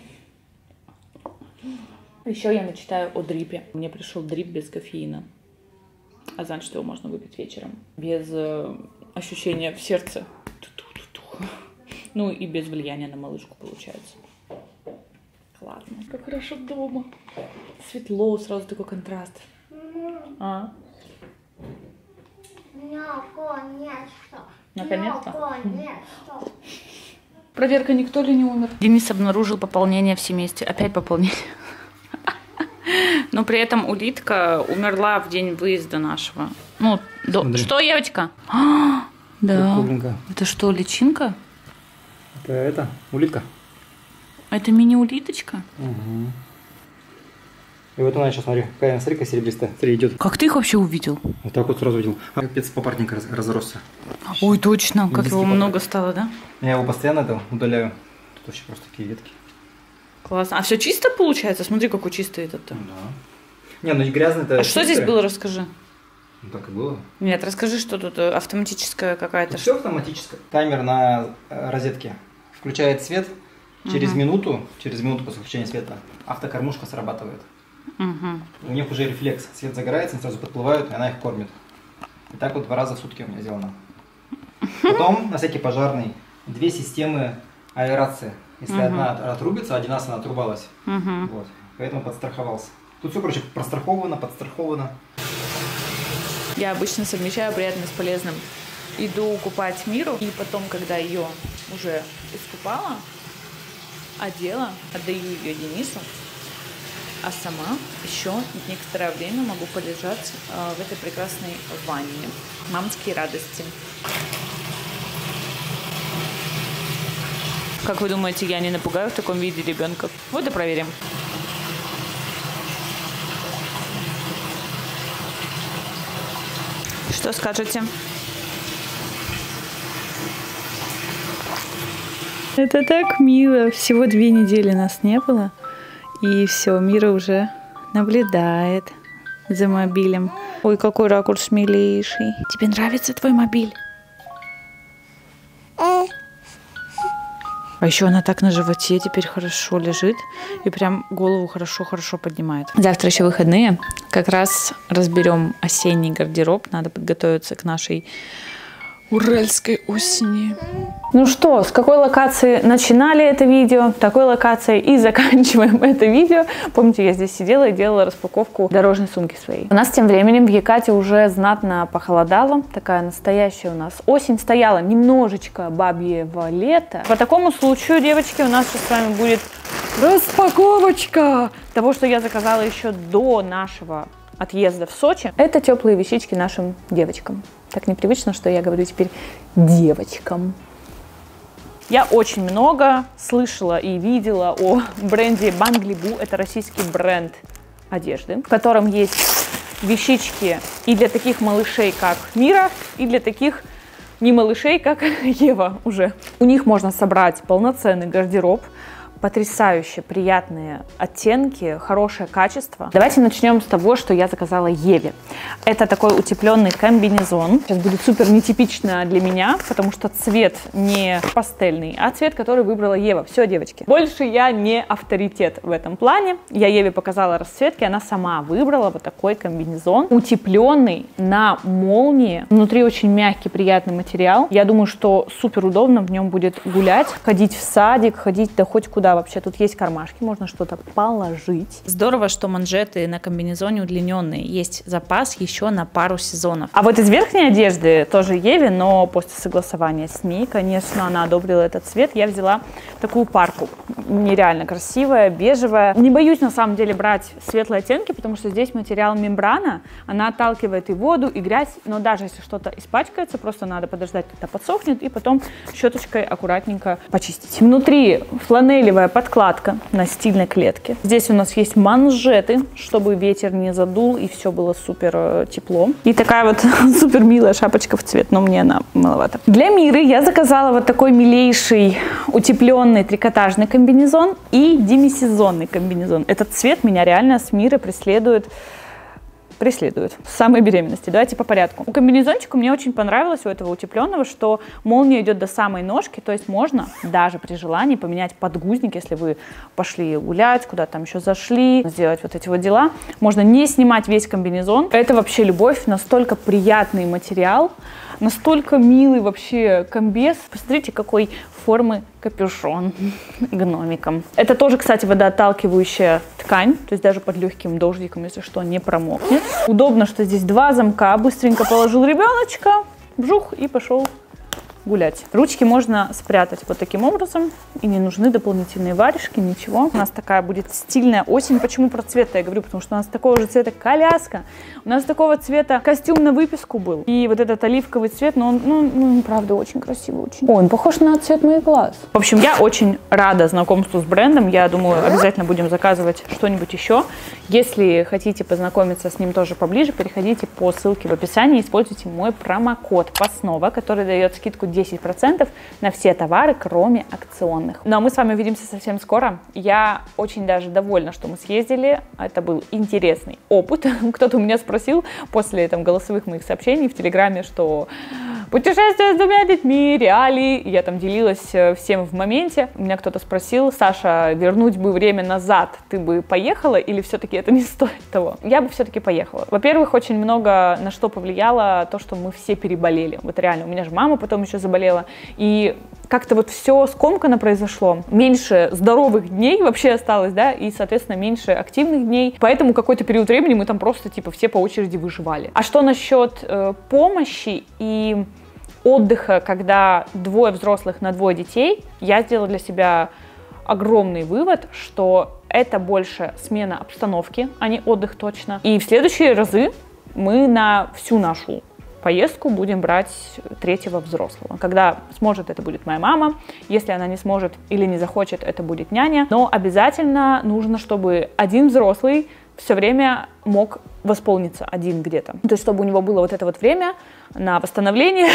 Еще я мечтаю о дрипе. Мне пришел дрип без кофеина. А значит, его можно выпить вечером. Без ощущения в сердце. Ну и без влияния на малышку, получается. Ладно. Как хорошо дома. Светло, сразу такой контраст. А? Наконец-то. Наконец-то? Наконец-то. Проверка, никто ли не умер. Денис обнаружил пополнение в семействе. Опять пополнение. Но при этом улитка умерла в день выезда нашего. Ну, что, Евочка? Да. Это что, личинка? Это улитка. Это мини-улиточка? Угу. И вот она сейчас, смотри, какая, смотри, какая серебристая. Смотри, идет. Как ты их вообще увидел? Вот так вот сразу увидел. Капец, папоротник разросся. Ой, точно, как его много стало, да? Я его постоянно это удаляю. Тут вообще просто такие ветки. Классно. А все чисто получается? Смотри, какой чистый этот-то. Да. Не, ну и грязный-то. А что здесь было, расскажи. Ну так и было. Нет, расскажи, что тут автоматическая какая-то. Все автоматическое. Таймер на розетке включает свет. Через минуту после включения света, автокормушка срабатывает. У них уже рефлекс. Свет загорается, они сразу подплывают, и она их кормит. И так вот 2 раза в сутки у меня сделано. Потом, на всякий пожарный, 2 системы аэрации. Если одна отрубится, 1 раз она отрубалась. Вот. Поэтому подстраховался. Тут все, короче, простраховано, подстраховано. Я обычно совмещаю приятное с полезным. Иду купать Миру, и потом, когда ее уже искупала, одела, отдаю ее Денису, а сама еще некоторое время могу полежать в этой прекрасной ванне. Мамские радости. Как вы думаете, я не напугаю в таком виде ребенка? Вот и проверим. Что скажете? Это так мило. Всего 2 недели нас не было. И все, Мира уже наблюдает за мобилем. Ой, какой ракурс милейший. Тебе нравится твой мобиль? А еще она так на животе теперь хорошо лежит. И прям голову хорошо-хорошо поднимает. Завтра еще выходные. Как раз разберем осенний гардероб. Надо подготовиться к нашей уральской осени. Ну что, с какой локации начинали это видео, такой локацией и заканчиваем это видео. Помните, я здесь сидела и делала распаковку дорожной сумки своей. У нас тем временем в Екате уже знатно похолодало. Такая настоящая у нас осень. Стояла немножечко бабьего лета. По такому случаю, девочки, у нас сейчас с вами будет распаковочка того, что я заказала еще до нашего отъезда в Сочи. Это теплые вещички нашим девочкам. Так непривычно, что я говорю теперь девочкам. Я очень много слышала и видела о бренде Банглибу. Это российский бренд одежды, в котором есть вещички и для таких малышей, как Мира, и для таких не малышей, как Ева уже. У них можно собрать полноценный гардероб, потрясающе приятные оттенки, хорошее качество. Давайте начнем с того, что я заказала Еве. Это такой утепленный комбинезон. Сейчас будет супер нетипично для меня, потому что цвет не пастельный, а цвет, который выбрала Ева. Все, девочки. Больше я не авторитет в этом плане. Я Еве показала расцветки, она сама выбрала вот такой комбинезон. Утепленный на молнии. Внутри очень мягкий, приятный материал. Я думаю, что супер удобно в нем будет гулять, ходить в садик, ходить да хоть куда. Вообще тут есть кармашки, можно что-то положить. Здорово, что манжеты на комбинезоне удлиненные. Есть запас еще на пару сезонов. А вот из верхней одежды тоже Еве, но после согласования с ней, конечно, она одобрила этот цвет. Я взяла такую парку. Нереально красивая, бежевая. Не боюсь на самом деле брать светлые оттенки, потому что здесь материал мембрана. Она отталкивает и воду, и грязь. Но даже если что-то испачкается, просто надо подождать, когда подсохнет, и потом щеточкой аккуратненько почистить. Внутри фланелевая подкладка на стильной клетке. Здесь у нас есть манжеты, чтобы ветер не задул и все было супер тепло. И такая вот супер милая шапочка в цвет, но мне она маловато. Для Миры я заказала вот такой милейший утепленный трикотажный комбинезон и демисезонный комбинезон. Этот цвет меня реально с Мирой преследует с самой беременности. Давайте по порядку. У комбинезончика мне очень понравилось, у этого утепленного, что молния идет до самой ножки, то есть можно даже при желании поменять подгузник, если вы пошли гулять, куда-то там еще зашли, сделать вот эти вот дела. Можно не снимать весь комбинезон. Это вообще любовь, настолько приятный материал, настолько милый вообще комбез. Посмотрите, какой формы капюшон гномиком. Это тоже, кстати, водоотталкивающая ткань, то есть даже под легким дождиком, если что, не промокнет. Удобно, что здесь два замка. Быстренько положил ребеночка, вжух, и пошел гулять. Ручки можно спрятать вот таким образом, и не нужны дополнительные варежки, ничего. У нас такая будет стильная осень. Почему про цвет я говорю? Потому что у нас такого же цвета коляска, у нас такого цвета костюм на выписку был. И вот этот оливковый цвет, но он правда очень красивый. Очень. О, он похож на цвет моих глаз. В общем, я очень рада знакомству с брендом. Я думаю, обязательно будем заказывать что-нибудь еще. Если хотите познакомиться с ним тоже поближе, переходите по ссылке в описании, используйте мой промокод PASNOVA, который дает скидку 10% на все товары, кроме акционных. Ну а мы с вами увидимся совсем скоро. Я очень даже довольна, что мы съездили. Это был интересный опыт. Кто-то у меня спросил после голосовых моих сообщений в Телеграме, что путешествие с двумя детьми, реалии. Я там делилась всем в моменте. У меня кто-то спросил: Саша, вернуть бы время назад, ты бы поехала или все-таки это не стоит того? Я бы все-таки поехала. Во-первых, очень много на что повлияло то, что мы все переболели. Вот реально, у меня же мама потом еще заболела. И как-то вот все скомканно произошло. Меньше здоровых дней вообще осталось, да, и, соответственно, меньше активных дней. Поэтому какой-то период времени мы там просто, все по очереди выживали. А что насчет помощи и отдыха, когда двое взрослых на двое детей, я сделала для себя огромный вывод, что это больше смена обстановки, а не отдых точно. И в следующие разы мы на всю нашу поездку будем брать третьего взрослого. Когда сможет, это будет моя мама. Если она не сможет или не захочет, это будет няня. Но обязательно нужно, чтобы один взрослый все время мог восполниться один где-то. То есть, чтобы у него было вот это вот время на восстановление,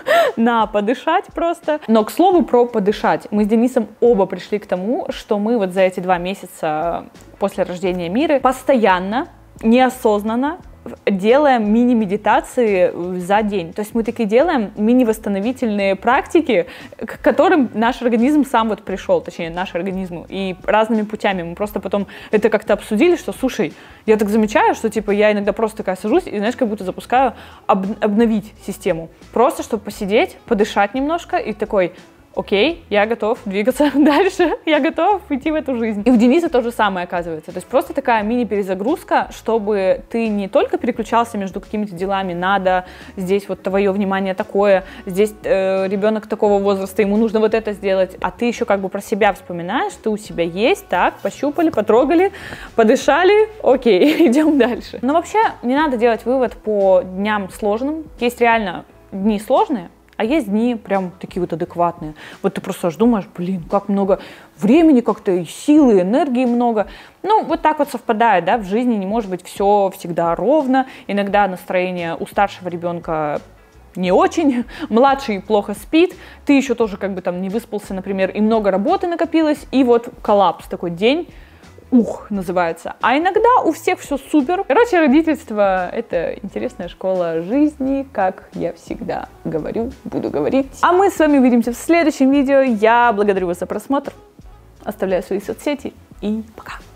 на подышать просто. Но, к слову, про подышать. Мы с Денисом оба пришли к тому, что мы вот за эти 2 месяца после рождения Миры постоянно, неосознанно делаем мини-медитации за день. То есть мы такие делаем мини-восстановительные практики, к которым наш организм сам вот пришел, точнее, наш организм, и разными путями. Мы просто потом это как-то обсудили, что, слушай, я так замечаю, что, типа, я иногда просто такая сажусь и, знаешь, как будто запускаю обновить систему. Просто, чтобы посидеть, подышать немножко и такой... Окей, я готов двигаться дальше, я готов идти в эту жизнь. И у Дениса то же самое оказывается. То есть просто такая мини-перезагрузка, чтобы ты не только переключался между какими-то делами, надо, здесь вот твое внимание такое, здесь ребенок такого возраста, ему нужно вот это сделать, а ты еще как бы про себя вспоминаешь, ты у себя есть, так, пощупали, потрогали, подышали, окей, идем дальше. Но вообще не надо делать вывод по дням сложным. Есть реально дни сложные, а есть дни прям такие вот адекватные. Вот ты просто аж думаешь, блин, как много времени, как-то и силы, и энергии много. Ну, вот так вот совпадает, да, в жизни не может быть все всегда ровно. Иногда настроение у старшего ребенка не очень, младший плохо спит, ты еще тоже как бы там не выспался, например, и много работы накопилось, и вот коллапс, такой день, называется. А иногда у всех все супер. Короче, родительство — это интересная школа жизни, как я всегда говорю, буду говорить. А мы с вами увидимся в следующем видео. Я благодарю вас за просмотр, оставляю свои соцсети и пока.